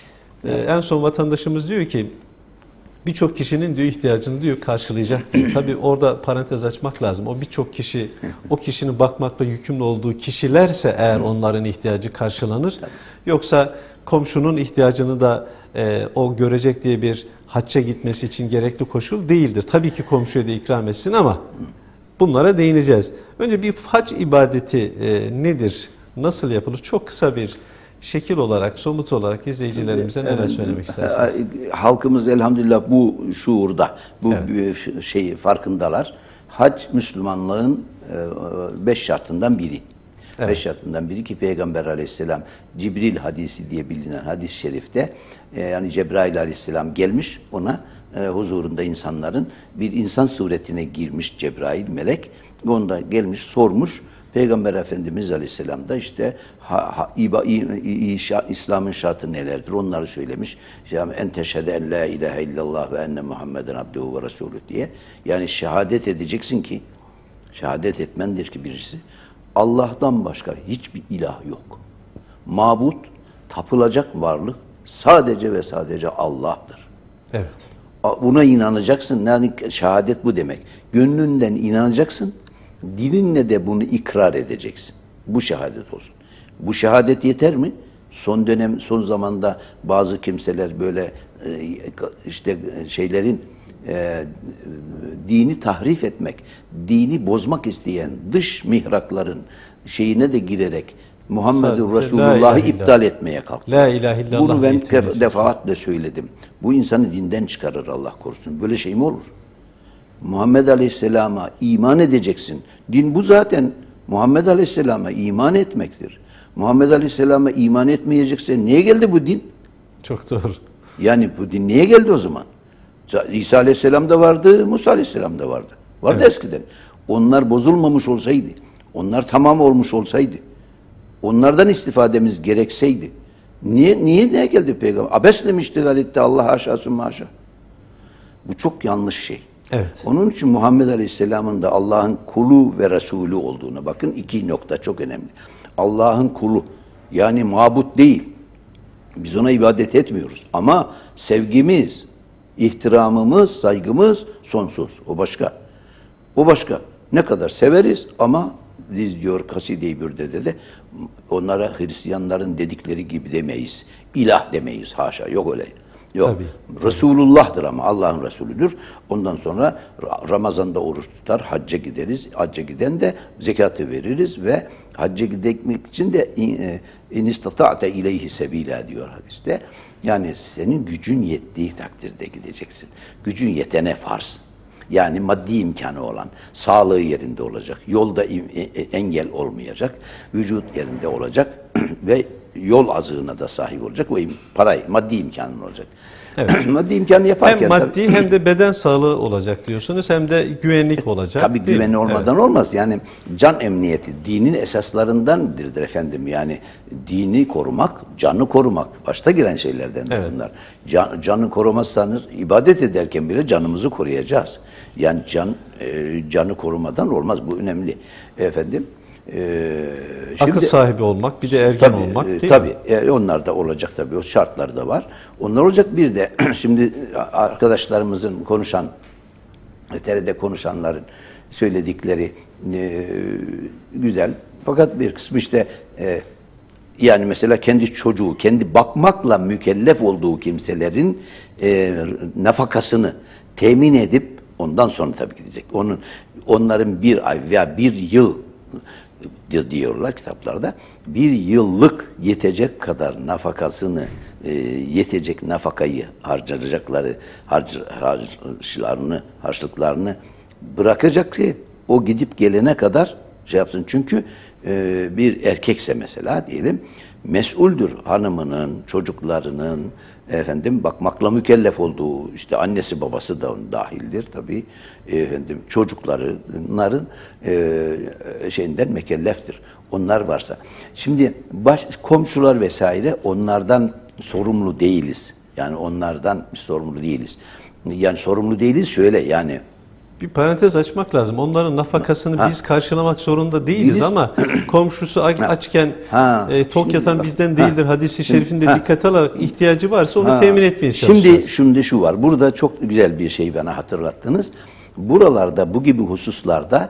En son vatandaşımız diyor ki birçok kişinin diyor ihtiyacını diyor karşılayacak diyor. Tabii orada parantez açmak lazım. O birçok kişi o kişinin bakmakla yükümlü olduğu kişilerse eğer onların ihtiyacı karşılanır. Yoksa komşunun ihtiyacını da e, o görecek diye bir hacca gitmesi için gerekli koşul değildir. Tabii ki komşuya da ikram etsin ama bunlara değineceğiz. Önce bir hac ibadeti e, nedir? Nasıl yapılır? Çok kısa bir şekil olarak, somut olarak izleyicilerimize neler evet, söylemek istersiniz? Halkımız elhamdülillah bu şuurda, bu evet. şeyi farkındalar. Hac Müslümanlığın beş şartından biri. Evet. Beş şartından biri ki Peygamber Aleyhisselam Cibril hadisi diye bilinen hadis-i şerifte yani Cebrail Aleyhisselam gelmiş ona huzurunda insanların bir insan suretine girmiş Cebrail melek. Onda gelmiş sormuş. Peygamber Efendimiz Aleyhisselam da işte ha, ha, iba, i, i, İslam'ın şartı nelerdir onları söylemiş. Yani en teşhede en la ilahe illallah ve enne Muhammeden abduhu ve resulü diye. Yani şehadet edeceksin ki, şehadet etmendir ki birisi. Allah'tan başka hiçbir ilah yok. Mabut, tapılacak varlık sadece ve sadece Allah'tır. Evet. Buna inanacaksın. Yani şehadet bu demek. Gönlünden inanacaksın. Dilinle de bunu ikrar edeceksin. Bu şehadet olsun. Bu şehadet yeter mi? Son dönem, son zamanda bazı kimseler böyle işte şeylerin e, dini tahrif etmek, dini bozmak isteyen dış mihrakların şeyine de girerek Muhammed'in Sadece la Resulullah'ı ilahe iptal etmeye kalktı. La ilahe illallah Bunu ben diye def- defaatle söyledim. Bu insanı dinden çıkarır, Allah korusun. Böyle şey mi olur? Muhammed Aleyhisselam'a iman edeceksin. Din bu zaten. Muhammed Aleyhisselam'a iman etmektir. Muhammed Aleyhisselam'a iman etmeyeceksen niye geldi bu din? Çok doğru. Yani bu din niye geldi o zaman? İsa Aleyhisselam da vardı, Musa Aleyhisselam da vardı. Vardı Evet. eskiden. Onlar bozulmamış olsaydı, onlar tamam olmuş olsaydı, onlardan istifademiz gerekseydi, niye niye ne geldi peygamber? Abesle mi iştigal etti Allah haşasın maşa? Bu çok yanlış şey. Evet. Onun için Muhammed Aleyhisselam'ın da Allah'ın kulu ve Resulü olduğuna bakın, iki nokta çok önemli. Allah'ın kulu, yani mabut değil. Biz ona ibadet etmiyoruz. Ama sevgimiz, ihtiramımız, saygımız sonsuz. O başka. O başka. Ne kadar severiz ama biz diyor Kaside-i Bürde'de de onlara Hristiyanların dedikleri gibi demeyiz. İlah demeyiz. Haşa. Yok öyle. Yok. Tabii. Resulullah'tır ama Allah'ın Resulüdür. Ondan sonra Ramazan'da oruç tutar, hacca gideriz. Hacca giden de zekatı veririz ve hacca gitmek için de in istata'te ileyhi sebila diyor hadiste. Yani senin gücün yettiği takdirde gideceksin. Gücün yetene farz. Yani maddi imkanı olan, sağlığı yerinde olacak, yolda engel olmayacak, vücut yerinde olacak ve yol azığına da sahip olacak ve parayı, maddi imkanın olacak. Evet. Maddi imkanı yaparken Hem maddi tabii, hem de beden sağlığı olacak diyorsunuz, hem de güvenlik olacak. tabii değil güveni mi? olmadan olmaz. Yani can emniyeti dinin esaslarındandır efendim. Yani dini korumak, canı korumak başta giren şeylerden Evet. bunlar. Can, canı korumazsanız ibadet ederken bile canımızı koruyacağız. Yani can e, canı korumadan olmaz. Bu önemli efendim. E, Akıl sahibi olmak, bir de ergen tabii, olmak e, değil tabii, mi? e, onlar da olacak tabii. O şartlar da var. Onlar olacak. Bir de şimdi arkadaşlarımızın konuşan, T R T'de konuşanların söyledikleri e, güzel. Fakat bir kısmı işte e, yani mesela kendi çocuğu, kendi bakmakla mükellef olduğu kimselerin e, nafakasını temin edip ondan sonra tabii gidecek. Onun onların bir ay veya bir yıl diyorlar kitaplarda. Bir yıllık yetecek kadar nafakasını, e, yetecek nafakayı harcayacakları, harc, harçlarını, harçlıklarını bırakacak ki o gidip gelene kadar şey yapsın. Çünkü e, bir erkekse mesela diyelim mesuldür hanımının, çocuklarının efendim bakmakla mükellef olduğu, işte annesi babası da dahildir tabii, efendim çocukların e, şeyinden mükelleftir. Onlar varsa. Şimdi baş, komşular vesaire onlardan sorumlu değiliz. Yani onlardan biz sorumlu değiliz. Yani sorumlu değiliz şöyle yani. Bir parantez açmak lazım. Onların nafakasını Ha. biz karşılamak zorunda değiliz Değiliz. ama komşusu aç, açken Ha. e, tok Şimdi yatan bak. bizden Ha. değildir hadisi Şimdi- şerifinde ha. dikkate alarak ihtiyacı varsa onu Ha. temin etmeye çalışacağız. Şimdi, şimdi şu var. Burada çok güzel bir şey bana hatırlattınız. Buralarda bu gibi hususlarda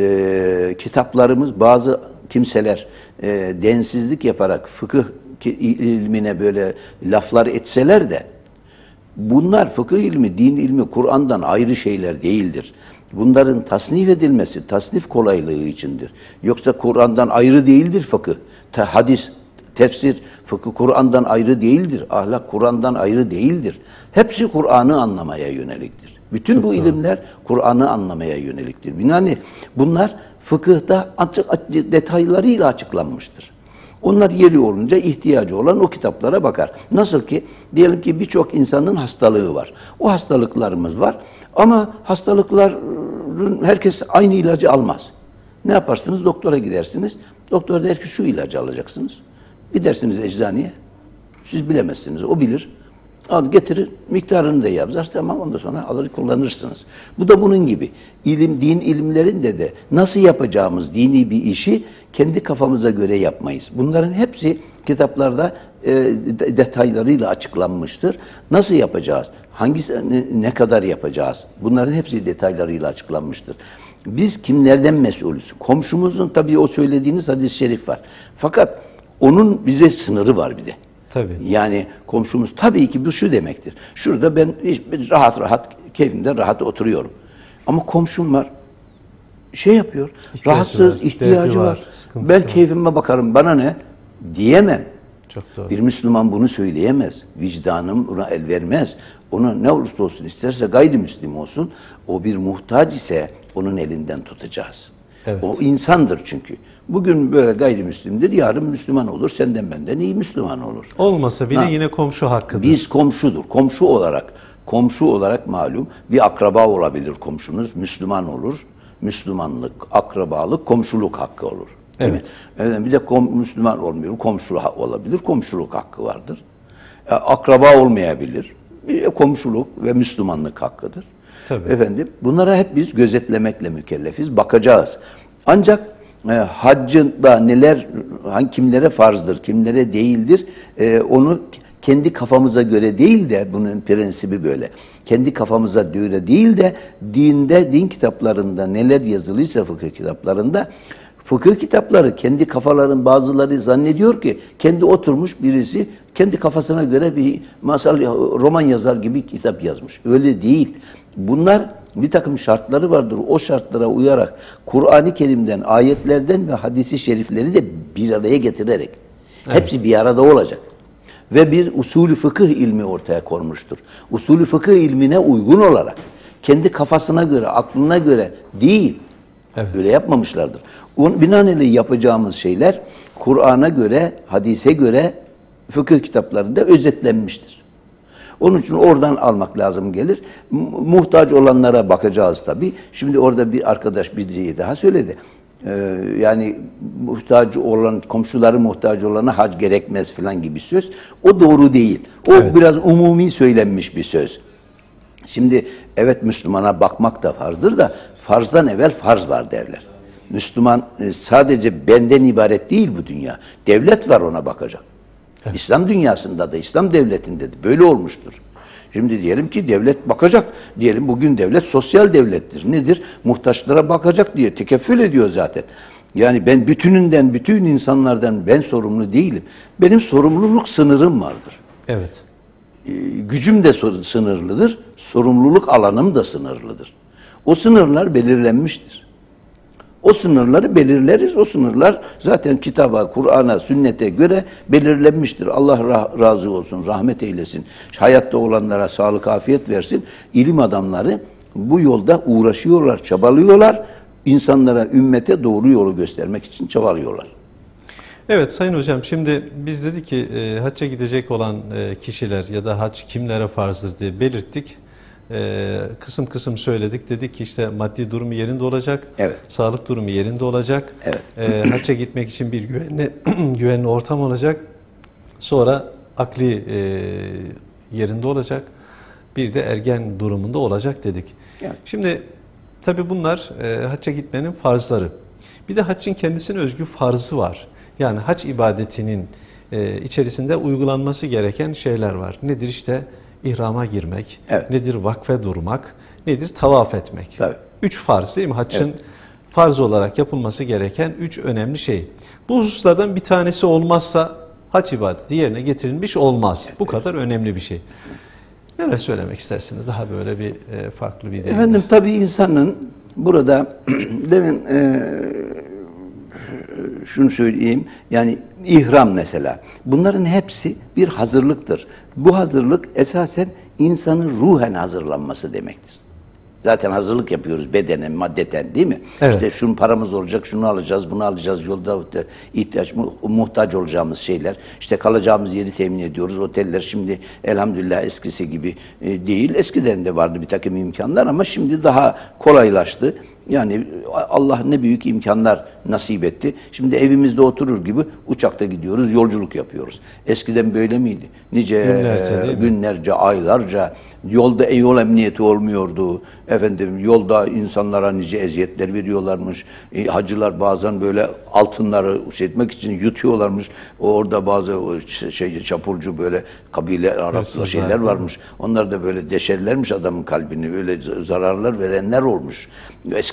e, kitaplarımız bazı kimseler e, densizlik yaparak fıkıh ilmine böyle laflar etseler de bunlar fıkıh ilmi, din ilmi, Kur'an'dan ayrı şeyler değildir. Bunların tasnif edilmesi, tasnif kolaylığı içindir. Yoksa Kur'an'dan ayrı değildir fıkıh. Te, hadis, tefsir, fıkıh Kur'an'dan ayrı değildir. Ahlak Kur'an'dan ayrı değildir. Hepsi Kur'an'ı anlamaya yöneliktir. Bütün Çok bu doğru. ilimler Kur'an'ı anlamaya yöneliktir. Yani bunlar fıkıhta açık, açık, detaylarıyla açıklanmıştır. Onlar yeri olunca ihtiyacı olan o kitaplara bakar. Nasıl ki diyelim ki birçok insanın hastalığı var. O hastalıklarımız var ama hastalıkların herkes aynı ilacı almaz. Ne yaparsınız? Doktora gidersiniz. Doktor der ki şu ilacı alacaksınız. Gidersiniz eczaneye. Siz bilemezsiniz. O bilir. Al getirir, miktarını da yazar, tamam ondan sonra alır kullanırsınız. Bu da bunun gibi. İlim, din ilimlerinde de nasıl yapacağımız dini bir işi kendi kafamıza göre yapmayız. Bunların hepsi kitaplarda e, detaylarıyla açıklanmıştır. Nasıl yapacağız? Hangisi ne, ne kadar yapacağız? Bunların hepsi detaylarıyla açıklanmıştır. Biz kimlerden mesulüz? Komşumuzun tabii o söylediğiniz hadis-i şerif var. Fakat onun bize sınırı var bir de. Tabii. Yani komşumuz tabii ki bu şu demektir. Şurada ben hiç, rahat rahat Keyfimden rahat oturuyorum. Ama komşum var. Şey yapıyor. İhtiyacı rahatsız, var, ihtiyacı derdi var. var, sıkıntısı Ben var. keyfime bakarım. Bana ne? Diyemem. Çok doğru. Bir Müslüman bunu söyleyemez. Vicdanım buna el vermez. Onu ne olursa olsun, isterse gayrimüslim olsun, o bir muhtaç ise onun elinden tutacağız. Evet. O insandır çünkü. Bugün böyle gayrimüslimdir, yarın Müslüman olur, senden benden iyi Müslüman olur. Olmasa bile Ha. yine komşu hakkıdır. Biz komşudur. Komşu olarak, komşu olarak malum bir akraba olabilir komşunuz, Müslüman olur. Müslümanlık, akrabalık, komşuluk hakkı olur. Değil Evet. mi? Evet, bir de kom, Müslüman olmuyor, komşu ha- olabilir, komşuluk hakkı vardır. E, Akraba olmayabilir, bir de komşuluk ve Müslümanlık hakkıdır. Tabii. Efendim, bunlara hep biz gözetlemekle mükellefiz, bakacağız. Ancak e, haccında neler, hangi kimlere farzdır, kimlere değildir, e, onu kendi kafamıza göre değil de, bunun prensibi böyle, kendi kafamıza göre değil de dinde, din kitaplarında neler yazılıysa fıkıh kitaplarında, fıkıh kitapları kendi kafaların bazıları zannediyor ki kendi oturmuş birisi kendi kafasına göre bir masal, roman yazar gibi kitap yazmış. Öyle değil. Bunlar bir takım şartları vardır. O şartlara uyarak Kur'an-ı Kerim'den, ayetlerden ve hadisi şerifleri de bir araya getirerek hepsi bir arada olacak. Ve bir usulü fıkıh ilmi ortaya konmuştur. Usulü fıkıh ilmine uygun olarak kendi kafasına göre, aklına göre değil. Evet. Öyle yapmamışlardır. Onun binaenaleyh yapacağımız şeyler Kur'an'a göre, hadise göre fıkıh kitaplarında özetlenmiştir. Onun için oradan almak lazım gelir. Muhtaç olanlara bakacağız tabii. Şimdi orada bir arkadaş bir şey daha söyledi. Ee, yani muhtaç olan, komşuları muhtaç olana hac gerekmez falan gibi söz. O doğru değil. O Evet. biraz umumi söylenmiş bir söz. Şimdi evet Müslümana bakmak da farzdır da farzdan evvel farz var derler. Müslüman sadece benden ibaret değil bu dünya. Devlet var ona bakacak. Evet. İslam dünyasında da, İslam devletinde de böyle olmuştur. Şimdi diyelim ki devlet bakacak. Diyelim bugün devlet sosyal devlettir. Nedir? Muhtaçlara bakacak diye tekeffül ediyor zaten. Yani ben bütününden, bütün insanlardan ben sorumlu değilim. Benim sorumluluk sınırım vardır. Evet. Gücüm de sınırlıdır, sorumluluk alanım da sınırlıdır. O sınırlar belirlenmiştir. O sınırları belirleriz. O sınırlar zaten kitaba, Kur'an'a, sünnete göre belirlenmiştir. Allah razı olsun, rahmet eylesin. Hayatta olanlara sağlık, afiyet versin. İlim adamları bu yolda uğraşıyorlar, çabalıyorlar. İnsanlara, ümmete doğru yolu göstermek için çabalıyorlar. Evet Sayın Hocam, şimdi biz dedik ki e, hacca gidecek olan e, kişiler ya da hac kimlere farzdır diye belirttik. E, kısım kısım söyledik. Dedik ki işte maddi durumu yerinde olacak, Evet. sağlık durumu yerinde olacak, Evet. e, hacca gitmek için bir güvenli, güvenli ortam olacak, sonra akli e, yerinde olacak, bir de ergen durumunda olacak dedik. Evet. Şimdi tabii bunlar e, hacca gitmenin farzları. Bir de haccın kendisine özgü farzı var. Yani hac ibadetinin e, içerisinde uygulanması gereken şeyler var. Nedir işte? İhrama girmek, Evet. nedir vakfe durmak, nedir tavaf etmek. Tabii. Üç farz değil mi? Haccın Evet. farz olarak yapılması gereken üç önemli şey. Bu hususlardan bir tanesi olmazsa hac ibadeti yerine getirilmiş olmaz. Evet. Bu kadar önemli bir şey. Neler söylemek istersiniz? Daha böyle bir e, farklı bir deyimle. Efendim tabii insanın burada demin e, şunu söyleyeyim, yani ihram mesela, bunların hepsi bir hazırlıktır. Bu hazırlık esasen insanın ruhen hazırlanması demektir. Zaten hazırlık yapıyoruz bedenen, maddeten değil mi? Evet. İşte şunun paramız olacak, şunu alacağız, bunu alacağız, yolda ihtiyaç, muhtaç olacağımız şeyler. İşte kalacağımız yeri temin ediyoruz. Oteller şimdi elhamdülillah eskisi gibi değil. Eskiden de vardı bir takım imkanlar ama şimdi daha kolaylaştı. Yani Allah ne büyük imkanlar nasip etti. Şimdi evimizde oturur gibi uçakta gidiyoruz, yolculuk yapıyoruz. Eskiden böyle miydi? Nice Günlerce değil mi? günlerce, aylarca yolda yol emniyeti olmuyordu. Efendim yolda insanlara nice eziyetler veriyorlarmış. E, hacılar bazen böyle altınları şey etmek için yutuyorlarmış. Orada bazı şey çapulcu böyle kabile Arap Hırsızlar, şeyler varmış. Onlar da böyle deşerlermiş adamın kalbini. Böyle zararlar verenler olmuş. Eski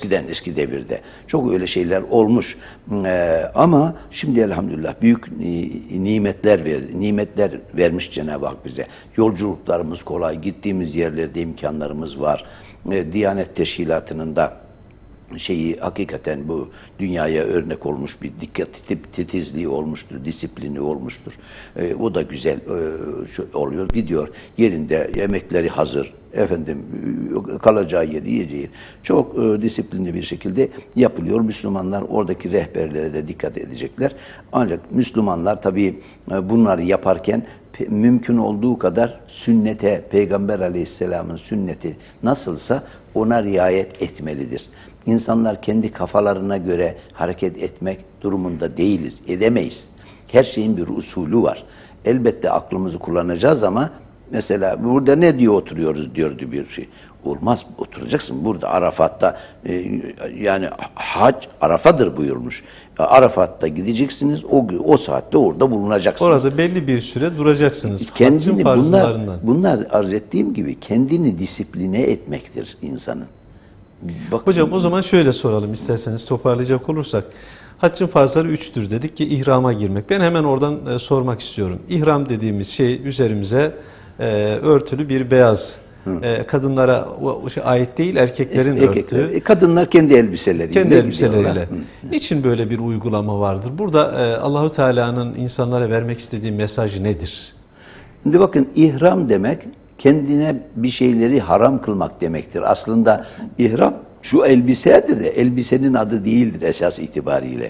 eskiden eski devirde çok öyle şeyler olmuş. Ee, ama şimdi elhamdülillah büyük nimetler verdi. Nimetler vermiş Cenab-ı Hak bize. Yolculuklarımız kolay, gittiğimiz yerlerde imkanlarımız var. Ee, Diyanet Teşkilatı'nın da şeyi hakikaten bu dünyaya örnek olmuş bir dikkat titizliği olmuştur, disiplini olmuştur. E, o da güzel e, şu, oluyor. Gidiyor yerinde yemekleri hazır. Efendim kalacağı yeri, yiyeceği çok e, disiplinli bir şekilde yapılıyor. Müslümanlar oradaki rehberlere de dikkat edecekler. Ancak Müslümanlar tabii e, bunları yaparken mümkün olduğu kadar sünnete, Peygamber Aleyhisselam'ın sünneti nasılsa ona riayet etmelidir. İnsanlar kendi kafalarına göre hareket etmek durumunda değiliz, edemeyiz. Her şeyin bir usulü var. Elbette aklımızı kullanacağız ama mesela burada ne diyor oturuyoruz diyordu bir şey. Olmaz, oturacaksın burada Arafat'ta e, yani hac Arafadır buyurmuş. Arafat'ta gideceksiniz o o saatte orada bulunacaksınız. Orada belli bir süre duracaksınız. Kendini bunlar, bunlar arz ettiğim gibi kendini disipline etmektir insanın. Bakın, hocam o zaman şöyle soralım isterseniz toparlayacak olursak. Haccın farzları üçtür dedik ki ihrama girmek. Ben hemen oradan e, sormak istiyorum. İhram dediğimiz şey üzerimize e, örtülü bir beyaz. E, kadınlara o, o şey ait değil, erkeklerin Erkekler, örtüğü. E, kadınlar kendi elbiseleriyle. Kendi elbiseleriyle. Gidiyorlar. Niçin böyle bir uygulama vardır? Burada e, Allahu Teala'nın insanlara vermek istediği mesaj nedir? Şimdi bakın ihram demek kendine bir şeyleri haram kılmak demektir. Aslında ihram şu elbisedir de elbisenin adı değildir esas itibariyle.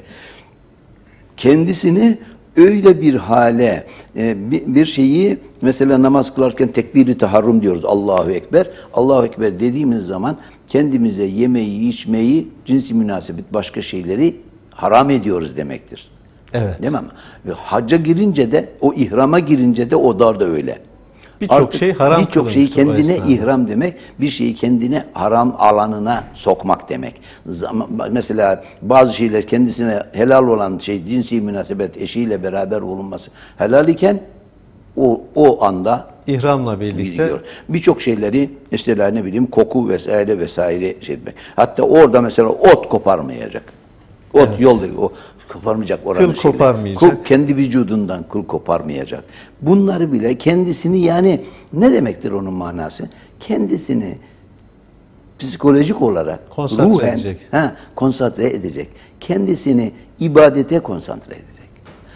Kendisini öyle bir hale bir şeyi mesela namaz kılarken tekbir-i taharrum diyoruz. Allahu Ekber. Allahu Ekber dediğimiz zaman kendimize yemeği, içmeyi, cinsi münasebet başka şeyleri haram ediyoruz demektir. Evet. Değil mi ama? Ve hacca girince de o ihrama girince de o dar da öyle. Birçok şey haram Birçok şeyi kılınmıştır kendine ihram demek, bir şeyi kendine haram alanına sokmak demek. Zaman, mesela bazı şeyler kendisine helal olan şey, cinsi münasebet eşiyle beraber olunması helal iken o, o anda İhramla birlikte birçok şeyleri işte ne bileyim koku vesaire vesaire şey etmek. Hatta orada mesela ot koparmayacak. Ot evet. Yolda o koparmayacak oranın kıl şeyleri. koparmayacak. Kıl, kendi vücudundan kıl koparmayacak. Bunları bile kendisini yani ne demektir onun manası? Kendisini psikolojik olarak konsantre ruhen, edecek. Ha, konsantre edecek. Kendisini ibadete konsantre edecek.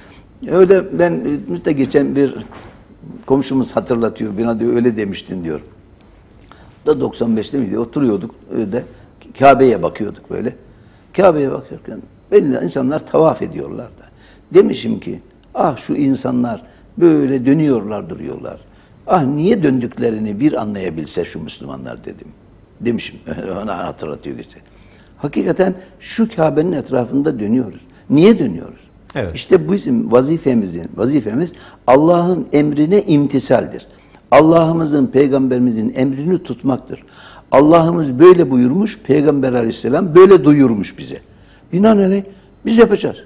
Öyle ben de geçen bir komşumuz hatırlatıyor. Bana diyor öyle demiştin diyor. Da doksan beşte miydi? Oturuyorduk öyle Kabe'ye bakıyorduk böyle. Kabe'ye bakıyorken belli insanlar tavaf ediyorlar da. Demişim ki ah şu insanlar böyle dönüyorlar duruyorlar. Ah niye döndüklerini bir anlayabilse şu Müslümanlar dedim. Demişim ona hatırlatıyor geçen. Hakikaten şu Kabe'nin etrafında dönüyoruz. Niye dönüyoruz? Evet. İşte bu bizim vazifemizin vazifemiz Allah'ın emrine imtisaldir. Allah'ımızın, peygamberimizin emrini tutmaktır. Allah'ımız böyle buyurmuş, Peygamber Aleyhisselam böyle duyurmuş bize. Binaenaleyh biz yapacağız.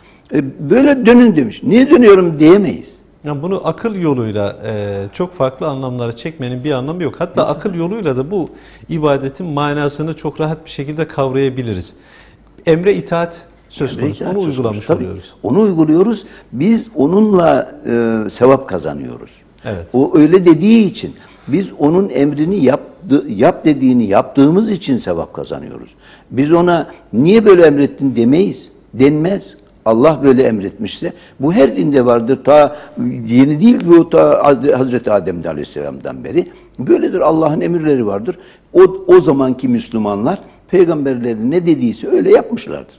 E, böyle dönün demiş. Niye dönüyorum diyemeyiz. Yani bunu akıl yoluyla e, çok farklı anlamlara çekmenin bir anlamı yok. Hatta akıl yoluyla da bu ibadetin manasını çok rahat bir şekilde kavrayabiliriz. Emre itaat söz konusu. Onu uygulamış Tabii, oluyoruz. Onu uyguluyoruz. Biz onunla e, sevap kazanıyoruz. Evet. O öyle dediği için biz onun emrini yaptı, yap dediğini yaptığımız için sevap kazanıyoruz. Biz ona niye böyle emrettin demeyiz. Denmez. Allah böyle emretmişse bu her dinde vardır. Ta yeni değil bu ta Hazreti Adem Aleyhisselam'dan beri böyledir. Allah'ın emirleri vardır. O o zamanki Müslümanlar peygamberlerin ne dediyse öyle yapmışlardır.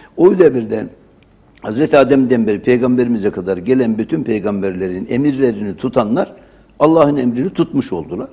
O devirden Hazreti Adem'den beri peygamberimize kadar gelen bütün peygamberlerin emirlerini tutanlar Allah'ın emrini tutmuş oldular.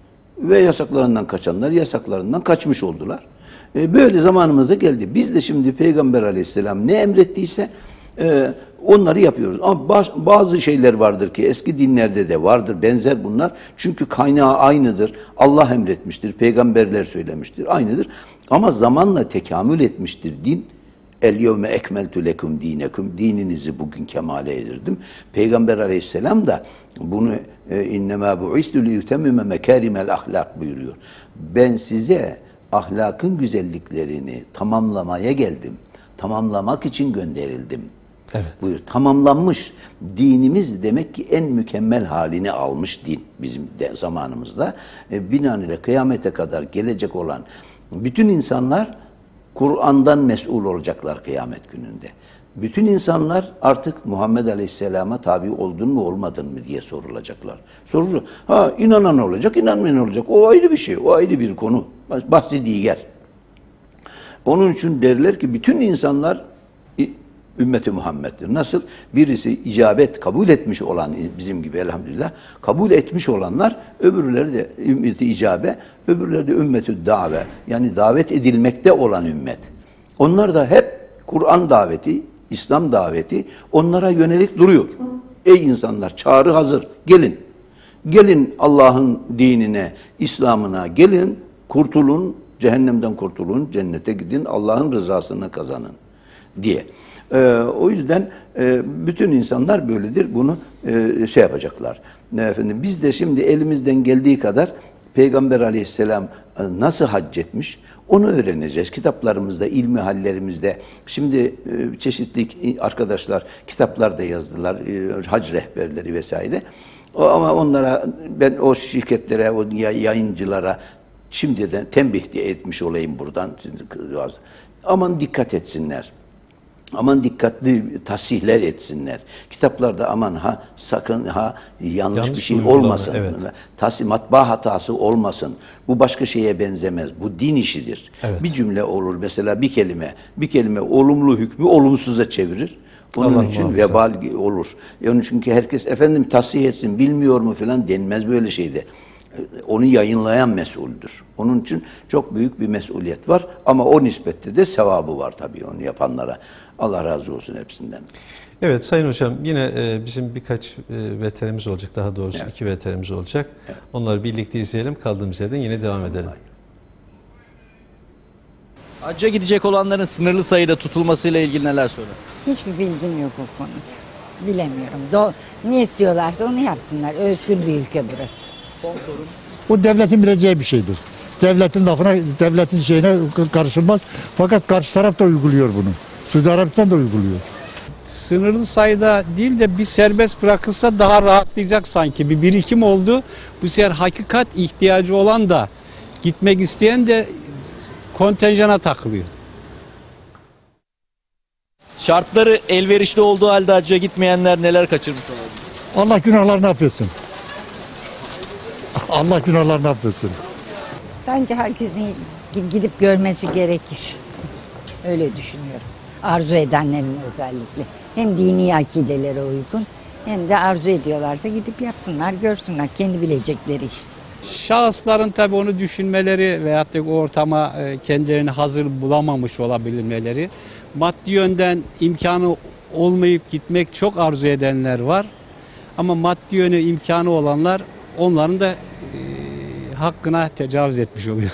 Ve yasaklarından kaçanlar yasaklarından kaçmış oldular. E, böyle zamanımıza geldi. Biz de şimdi Peygamber Aleyhisselam ne emrettiyse e, onları yapıyoruz. Ama baş, bazı şeyler vardır ki eski dinlerde de vardır benzer bunlar. Çünkü kaynağı aynıdır. Allah emretmiştir, peygamberler söylemiştir, aynıdır. Ama zamanla tekamül etmiştir din. El yevme ekmeltu lekum dinekum, dininizi bugün kemale edirdim. Peygamber Aleyhisselam da bunu innemâ bu'istu li yutemmime mekârimel ahlak buyuruyor. Ben size ahlakın güzelliklerini tamamlamaya geldim. Tamamlamak için gönderildim. Evet. Buyur. Tamamlanmış. Dinimiz demek ki en mükemmel halini almış din bizim de zamanımızda. E, binaenaleyh kıyamete kadar gelecek olan bütün insanlar Kur'an'dan mesul olacaklar kıyamet gününde. Bütün insanlar artık Muhammed Aleyhisselam'a tabi oldun mu olmadın mı diye sorulacaklar. Sorulacak. Ha inanan olacak, inanmayan olacak. O ayrı bir şey, o ayrı bir konu. Bahsi diğer. Onun için derler ki bütün insanlar ümmeti Muhammed'dir. Nasıl? Birisi icabet kabul etmiş olan bizim gibi elhamdülillah kabul etmiş olanlar, öbürleri de ümmeti icabe, öbürleri de ümmeti dave. Yani davet edilmekte olan ümmet. Onlar da hep Kur'an daveti, İslam daveti onlara yönelik duruyor. Ey insanlar, çağrı hazır. Gelin. Gelin Allah'ın dinine, İslam'ına gelin, kurtulun, cehennemden kurtulun, cennete gidin, Allah'ın rızasını kazanın diye. Ee, o yüzden e, bütün insanlar böyledir. Bunu e, şey yapacaklar. E, efendim, biz de şimdi elimizden geldiği kadar Peygamber Aleyhisselam e, nasıl hac etmiş onu öğreneceğiz. Kitaplarımızda, ilmi hallerimizde. Şimdi e, çeşitli arkadaşlar kitaplar da yazdılar. E, hac rehberleri vesaire. O, ama onlara ben o şirketlere, o yayıncılara şimdiden tembih etmiş olayım buradan. Aman dikkat etsinler. Aman dikkatli tasihler etsinler. Kitaplarda aman ha sakın ha yanlış, yanlış bir şey uygulama, olmasın. Evet. Tasih, matbaa hatası olmasın. Bu başka şeye benzemez. Bu din işidir. Evet. Bir cümle olur mesela bir kelime. Bir kelime olumlu hükmü olumsuza çevirir. Onun Allah için muhafaza. Vebal olur. Onun çünkü herkes efendim tasih etsin bilmiyor mu falan denmez böyle şeyde. Onu yayınlayan mesuldür. Onun için çok büyük bir mesuliyet var ama o nispette de sevabı var tabii onu yapanlara. Allah razı olsun hepsinden. Evet Sayın Hocam yine e, bizim birkaç e, veterimiz olacak, daha doğrusu evet. iki veterimiz olacak. Evet. Onları birlikte izleyelim, kaldığımız yerden yine devam edelim. Hacca gidecek olanların sınırlı sayıda tutulmasıyla ilgili neler söyler? Hiçbir bilgim yok o konuda. Bilemiyorum. Do ne istiyorlarsa onu yapsınlar. Özgür bir ülke burası. Son sorum. Bu devletin bileceği bir şeydir. Devletin lafına, devletin şeyine karışılmaz. Fakat karşı taraf da uyguluyor bunu. Suudi Arabistan da uyguluyor. Sınırlı sayıda değil de bir serbest bırakılsa daha rahatlayacak sanki. Bir birikim oldu. Bu sefer hakikat ihtiyacı olan da gitmek isteyen de kontenjana takılıyor. Şartları elverişli olduğu halde hacca gitmeyenler neler kaçırmış olabilir? Allah günahlarını affetsin. Allah günahlarını affetsin. Bence herkesin gidip görmesi gerekir. Öyle düşünüyorum. Arzu edenlerin özellikle. Hem dini akidelere uygun hem de arzu ediyorlarsa gidip yapsınlar, görsünler. Kendi bilecekleri iş. Şahısların tabii onu düşünmeleri veyahut da o ortama kendilerini hazır bulamamış olabilmeleri. Maddi yönden imkanı olmayıp gitmek çok arzu edenler var. Ama maddi yönü imkanı olanlar onların da e, hakkına tecavüz etmiş oluyor.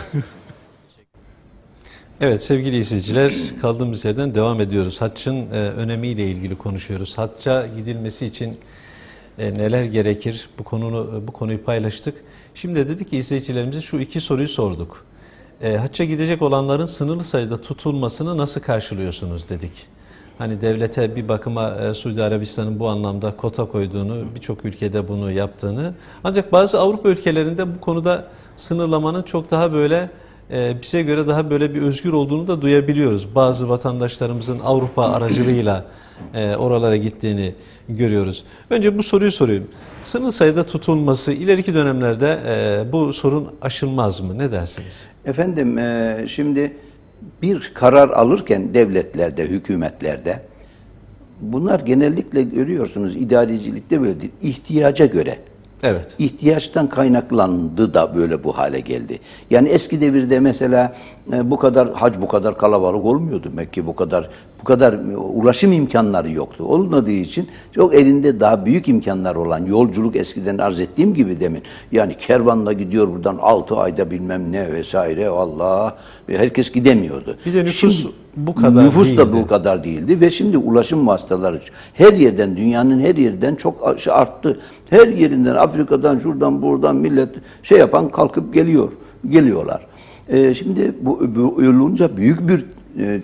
Evet sevgili izleyiciler, kaldığımız yerden devam ediyoruz. Haccın e, önemiyle ilgili konuşuyoruz. Hacca gidilmesi için e, neler gerekir? Bu konunu bu konuyu paylaştık. Şimdi dedik ki izleyicilerimize şu iki soruyu sorduk. E, hacca gidecek olanların sınırlı sayıda tutulmasını nasıl karşılıyorsunuz dedik. Hani devlete bir bakıma e, Suudi Arabistan'ın bu anlamda kota koyduğunu, birçok ülkede bunu yaptığını. Ancak bazı Avrupa ülkelerinde bu konuda sınırlamanın çok daha böyle e, bize göre daha böyle bir özgür olduğunu da duyabiliyoruz. Bazı vatandaşlarımızın Avrupa aracılığıyla e, oralara gittiğini görüyoruz. Önce bu soruyu soruyorum. Sınırlı sayıda tutulması ileriki dönemlerde e, bu sorun aşılmaz mı? Ne dersiniz? Efendim e, şimdi bir karar alırken devletlerde, hükümetlerde bunlar genellikle görüyorsunuz idarecilikte böyledir. İhtiyaca göre. Evet. İhtiyaçtan kaynaklandı da böyle bu hale geldi. Yani eski devirde mesela e, bu kadar hac bu kadar kalabalık olmuyordu. Mekke bu kadar bu kadar ulaşım imkanları yoktu. Olmadığı için çok elinde daha büyük imkanlar olan yolculuk eskiden arz ettiğim gibi demin. Yani kervanla gidiyor buradan altı ayda bilmem ne vesaire Allah ve herkes gidemiyordu. Bir de nüfus şimdi, bu kadar nüfus değildi. da bu kadar değildi ve şimdi ulaşım vasıtaları her yerden dünyanın her yerinden çok arttı. Her yerinden Afrika'dan şuradan buradan millet şey yapan kalkıp geliyor. Geliyorlar. E, şimdi bu, bu olunca büyük bir e, e,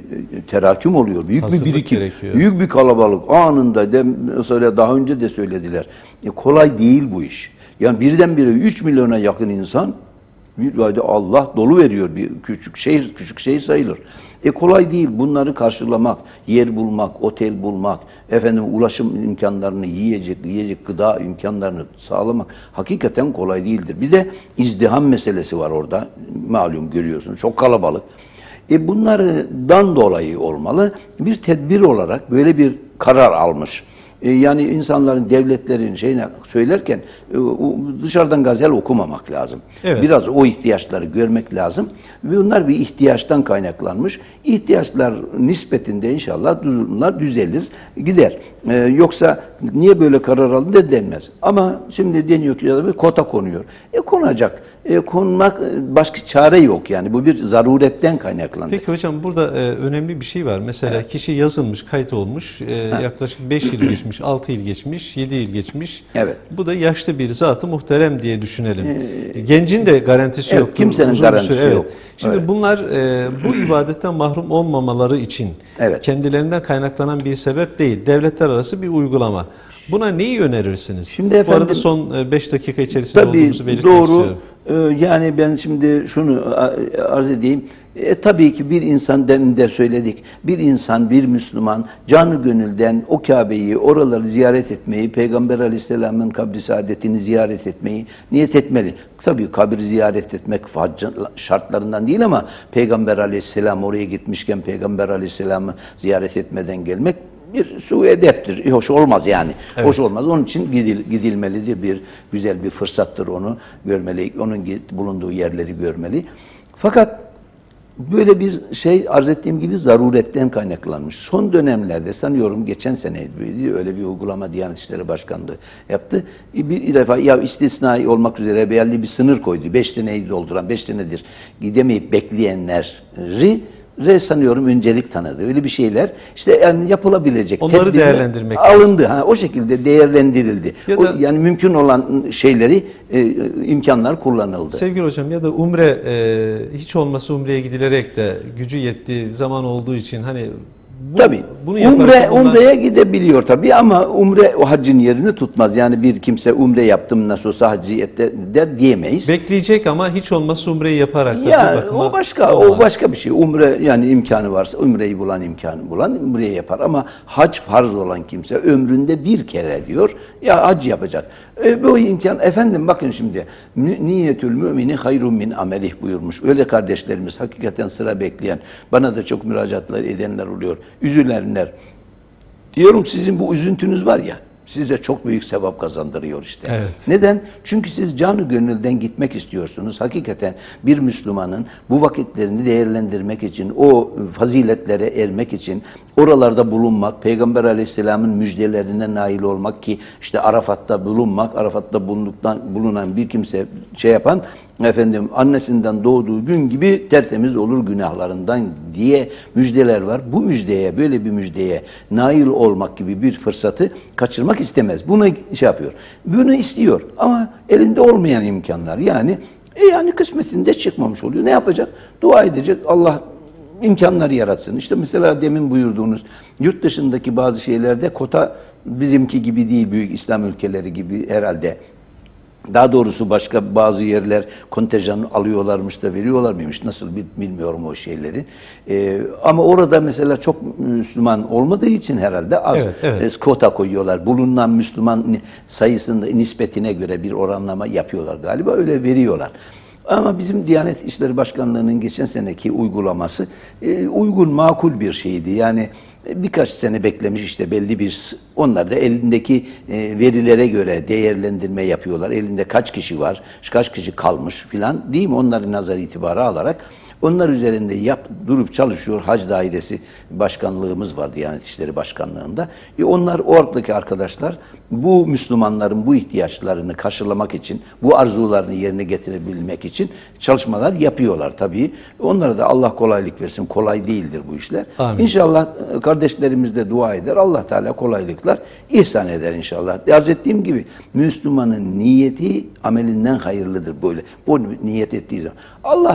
teraküm oluyor. Büyük Hazırlık bir birikim, gerekiyor. büyük bir kalabalık. Anında de, mesela daha önce de söylediler. E, kolay değil bu iş. Yani birdenbire üç milyona yakın insan bir ayda Allah dolu veriyor, bir küçük şehir küçük şehir sayılır. E kolay değil bunları karşılamak, yer bulmak, otel bulmak, efendim ulaşım imkanlarını, yiyecek, yiyecek gıda imkanlarını sağlamak hakikaten kolay değildir. Bir de izdiham meselesi var orada. Malum görüyorsunuz çok kalabalık. E bunlardan dolayı olmalı. Bir tedbir olarak böyle bir karar almış. Yani insanların, devletlerin şeyine söylerken dışarıdan gazel okumamak lazım. Evet. Biraz o ihtiyaçları görmek lazım. Ve bunlar bir ihtiyaçtan kaynaklanmış. İhtiyaçlar nispetinde inşallah durumlar düzelir, gider. Ee, yoksa niye böyle karar aldı da denmez. Ama şimdi deniyor ki ya da bir kota konuyor. E konacak. E, konmak başka çare yok yani. Bu bir zaruretten kaynaklandı. Peki hocam burada e, önemli bir şey var. Mesela evet. kişi yazılmış, kayıt olmuş. E, yaklaşık beş yıl geçmiş, altı yıl geçmiş, yedi yıl geçmiş. Evet. Bu da yaşlı bir zat-ı muhterem diye düşünelim. Ee, Gencin de garantisi evet, yok. Kimsenin garantisi evet. yok. Şimdi evet. bunlar e, bu ibadetten mahrum olmamaları için evet. kendilerinden kaynaklanan bir sebep değil. Devletler arası bir uygulama. Buna neyi önerirsiniz? Şimdi efendim, bu arada son beş dakika içerisinde tabii, olduğumuzu belirtmek doğru. istiyorum. Yani ben şimdi şunu arz edeyim. E, tabii ki bir insan, demin de söyledik, bir insan, bir Müslüman canı gönülden o Kabe'yi, oraları ziyaret etmeyi, Peygamber Aleyhisselam'ın kabri saadetini ziyaret etmeyi niyet etmeli. Tabii kabir ziyaret etmek şartlarından değil ama Peygamber Aleyhisselam oraya gitmişken Peygamber Aleyhisselam'ı ziyaret etmeden gelmek bir su edeptir. Hoş olmaz yani. Evet. Hoş olmaz. Onun için gidil, gidilmelidir. Bir güzel bir fırsattır onu görmeli. Onun bulunduğu yerleri görmeli. Fakat böyle bir şey arz ettiğim gibi zaruretten kaynaklanmış. Son dönemlerde sanıyorum geçen seneydi öyle bir uygulama Diyanet İşleri Başkanlığı yaptı. Bir defa ya istisnai olmak üzere belli bir sınır koydu. Beş seneyi dolduran, beş senedir gidemeyip bekleyenleri re sanıyorum öncelik tanıdı. Öyle bir şeyler işte yani yapılabilecek. Onları değerlendirmek alındı. Ha, o şekilde değerlendirildi. Ya o, da, yani mümkün olan şeyleri, e, imkanlar kullanıldı. Sevgili hocam ya da umre e, hiç olmasa umreye gidilerek de gücü yettiği zaman olduğu için hani bu, tabii. Bunu umre, bundan... umreye gidebiliyor tabii ama umre o haccın yerini tutmaz. Yani bir kimse umre yaptım nasıl olsa haccı etti der diyemeyiz. Bekleyecek ama hiç olmazsa umreyi yaparak da ya, o başka olmaz. o başka bir şey. Umre yani imkanı varsa umreyi bulan imkanı bulan umreyi yapar ama hac farz olan kimse ömründe bir kere diyor ya hac yapacak. E, bu imkan efendim bakın şimdi niyetül mümini hayrun min amelih buyurmuş. Öyle kardeşlerimiz hakikaten sıra bekleyen bana da çok müracaatlar edenler oluyor. Üzülenler. Diyorum sizin bu üzüntünüz var ya size çok büyük sevap kazandırıyor işte. Evet. Neden? Çünkü siz canı gönülden gitmek istiyorsunuz. Hakikaten bir Müslümanın bu vakitlerini değerlendirmek için, o faziletlere ermek için oralarda bulunmak, Peygamber Aleyhisselam'ın müjdelerine nail olmak ki işte Arafat'ta bulunmak, Arafat'ta bulunduktan bulunan bir kimse şey yapan efendim annesinden doğduğu gün gibi tertemiz olur günahlarından diye müjdeler var. Bu müjdeye, böyle bir müjdeye nail olmak gibi bir fırsatı kaçırmak istemez. Bunu şey yapıyor. Bunu istiyor ama elinde olmayan imkanlar yani e yani kısmetinde çıkmamış oluyor. Ne yapacak? Dua edecek. Allah imkanlar yaratsın. İşte mesela demin buyurduğunuz yurt dışındaki bazı şeylerde kota bizimki gibi değil, büyük İslam ülkeleri gibi herhalde. Daha doğrusu başka bazı yerler kontenjan alıyorlarmış da veriyorlar mıymış? Nasıl bilmiyorum o şeyleri. Ee, ama orada mesela çok Müslüman olmadığı için herhalde az evet, evet. kota koyuyorlar. Bulunan Müslüman sayısında nispetine göre bir oranlama yapıyorlar galiba. Öyle veriyorlar. Ama bizim Diyanet İşleri Başkanlığı'nın geçen seneki uygulaması e, uygun, makul bir şeydi. Yani e, birkaç sene beklemiş işte belli bir, onlar da elindeki e, verilere göre değerlendirme yapıyorlar. Elinde kaç kişi var, kaç kişi kalmış filan değil mi? Onları nazar itibarı alarak onlar üzerinde yap, durup çalışıyor. Hac Dairesi Başkanlığımız var Diyanet İşleri Başkanlığı'nda. E onlar oradaki arkadaşlar bu Müslümanların bu ihtiyaçlarını karşılamak için, bu arzularını yerine getirebilmek için çalışmalar yapıyorlar tabii. Onlara da Allah kolaylık versin. Kolay değildir bu işler. Amin. İnşallah kardeşlerimiz de dua eder. Allah Teala kolaylıklar ihsan eder inşallah. Arz ettiğim gibi Müslümanın niyeti amelinden hayırlıdır böyle. Bu niyet ettiği zaman. Allah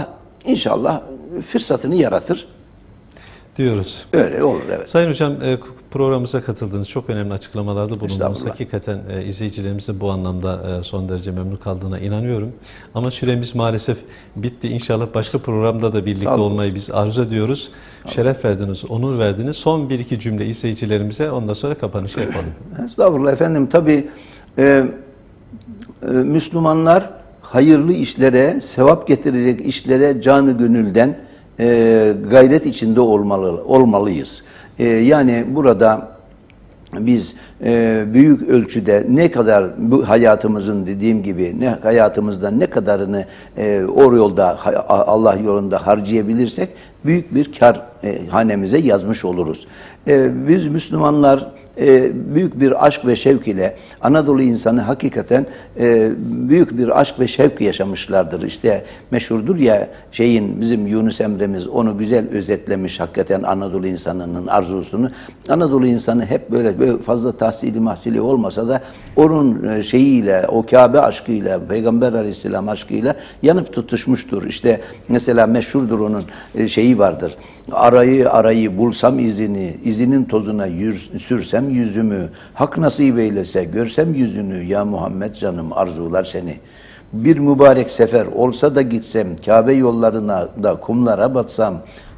inşallah fırsatını yaratır. Diyoruz. Öyle olur, evet. Sayın Hocam, e, programımıza katıldınız. Çok önemli açıklamalarda bulundunuz. Estağfurullah. Hakikaten e, izleyicilerimiz de bu anlamda e, son derece memnun kaldığına inanıyorum. Ama süremiz maalesef bitti. İnşallah başka programda da birlikte Sağ olun. olmayı biz arzu ediyoruz. Şeref verdiniz, onur verdiniz. Son bir iki cümle izleyicilerimize, ondan sonra kapanışı yapalım. Estağfurullah efendim. Tabii e, e, Müslümanlar hayırlı işlere, sevap getirecek işlere canı gönülden e, gayret içinde olmalı, olmalıyız. E, yani burada biz e, büyük ölçüde ne kadar bu hayatımızın, dediğim gibi, ne hayatımızdan ne kadarını e, o yolda, Allah yolunda harcayabilirsek büyük bir kar e, hanemize yazmış oluruz. E, biz Müslümanlar e, büyük bir aşk ve şevk ile, Anadolu insanı hakikaten e, büyük bir aşk ve şevk yaşamışlardır. İşte meşhurdur ya şeyin, bizim Yunus Emre'miz onu güzel özetlemiş hakikaten, Anadolu insanının arzusunu. Anadolu insanı hep böyle, böyle fazla tahsili mahsili olmasa da onun şeyiyle, o Kabe aşkıyla, Peygamber Aleyhisselam aşkıyla yanıp tutuşmuştur. İşte mesela meşhurdur onun şeyi vardır. Arayı arayı bulsam izini, izinin tozuna yür, sürsem yüzümü, hak nasip eylese görsem yüzünü, ya Muhammed canım arzular seni. Bir mübarek sefer olsa da gitsem, Kabe yollarına da kumlara batsam,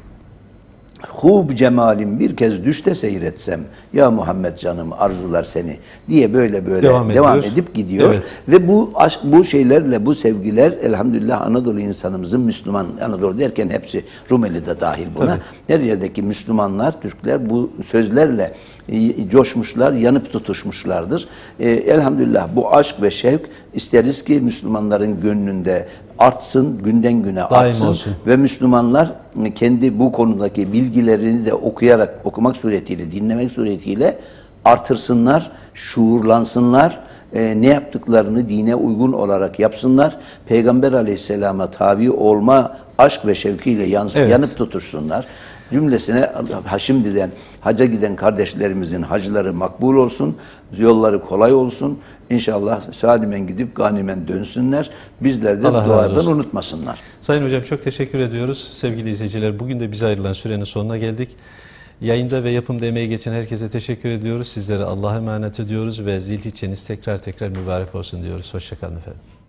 hub cemalim bir kez düşte seyretsem, ya Muhammed canım arzular seni diye böyle böyle devam, devam edip gidiyor. Evet. Ve bu aşk, bu şeylerle, bu sevgiler elhamdülillah Anadolu insanımızın, Müslüman, Anadolu derken hepsi, Rumeli de dahil buna. Tabii. Her yerdeki Müslümanlar, Türkler bu sözlerle coşmuşlar, yanıp tutuşmuşlardır. Ee, elhamdülillah bu aşk ve şevk isteriz ki Müslümanların gönlünde artsın, günden güne Daim artsın olsun. ve Müslümanlar kendi bu konudaki bilgilerini de okuyarak, okumak suretiyle, dinlemek suretiyle artırsınlar, şuurlansınlar, e, ne yaptıklarını dine uygun olarak yapsınlar, Peygamber Aleyhisselam'a tabi olma aşk ve şevkiyle yan, Evet. yanıp tutuşsunlar. Cümlesine ha şimdiden hacca giden kardeşlerimizin hacıları makbul olsun, yolları kolay olsun. İnşallah salimen gidip ganimen dönsünler. Bizler de Allah razı duadan olsun. unutmasınlar. Sayın Hocam, çok teşekkür ediyoruz. Sevgili izleyiciler, bugün de bize ayrılan sürenin sonuna geldik. Yayında ve yapımda emeği geçen herkese teşekkür ediyoruz. Sizlere Allah'a emanet ediyoruz ve zilhicce'niz tekrar tekrar mübarek olsun diyoruz. Hoşça kalın efendim.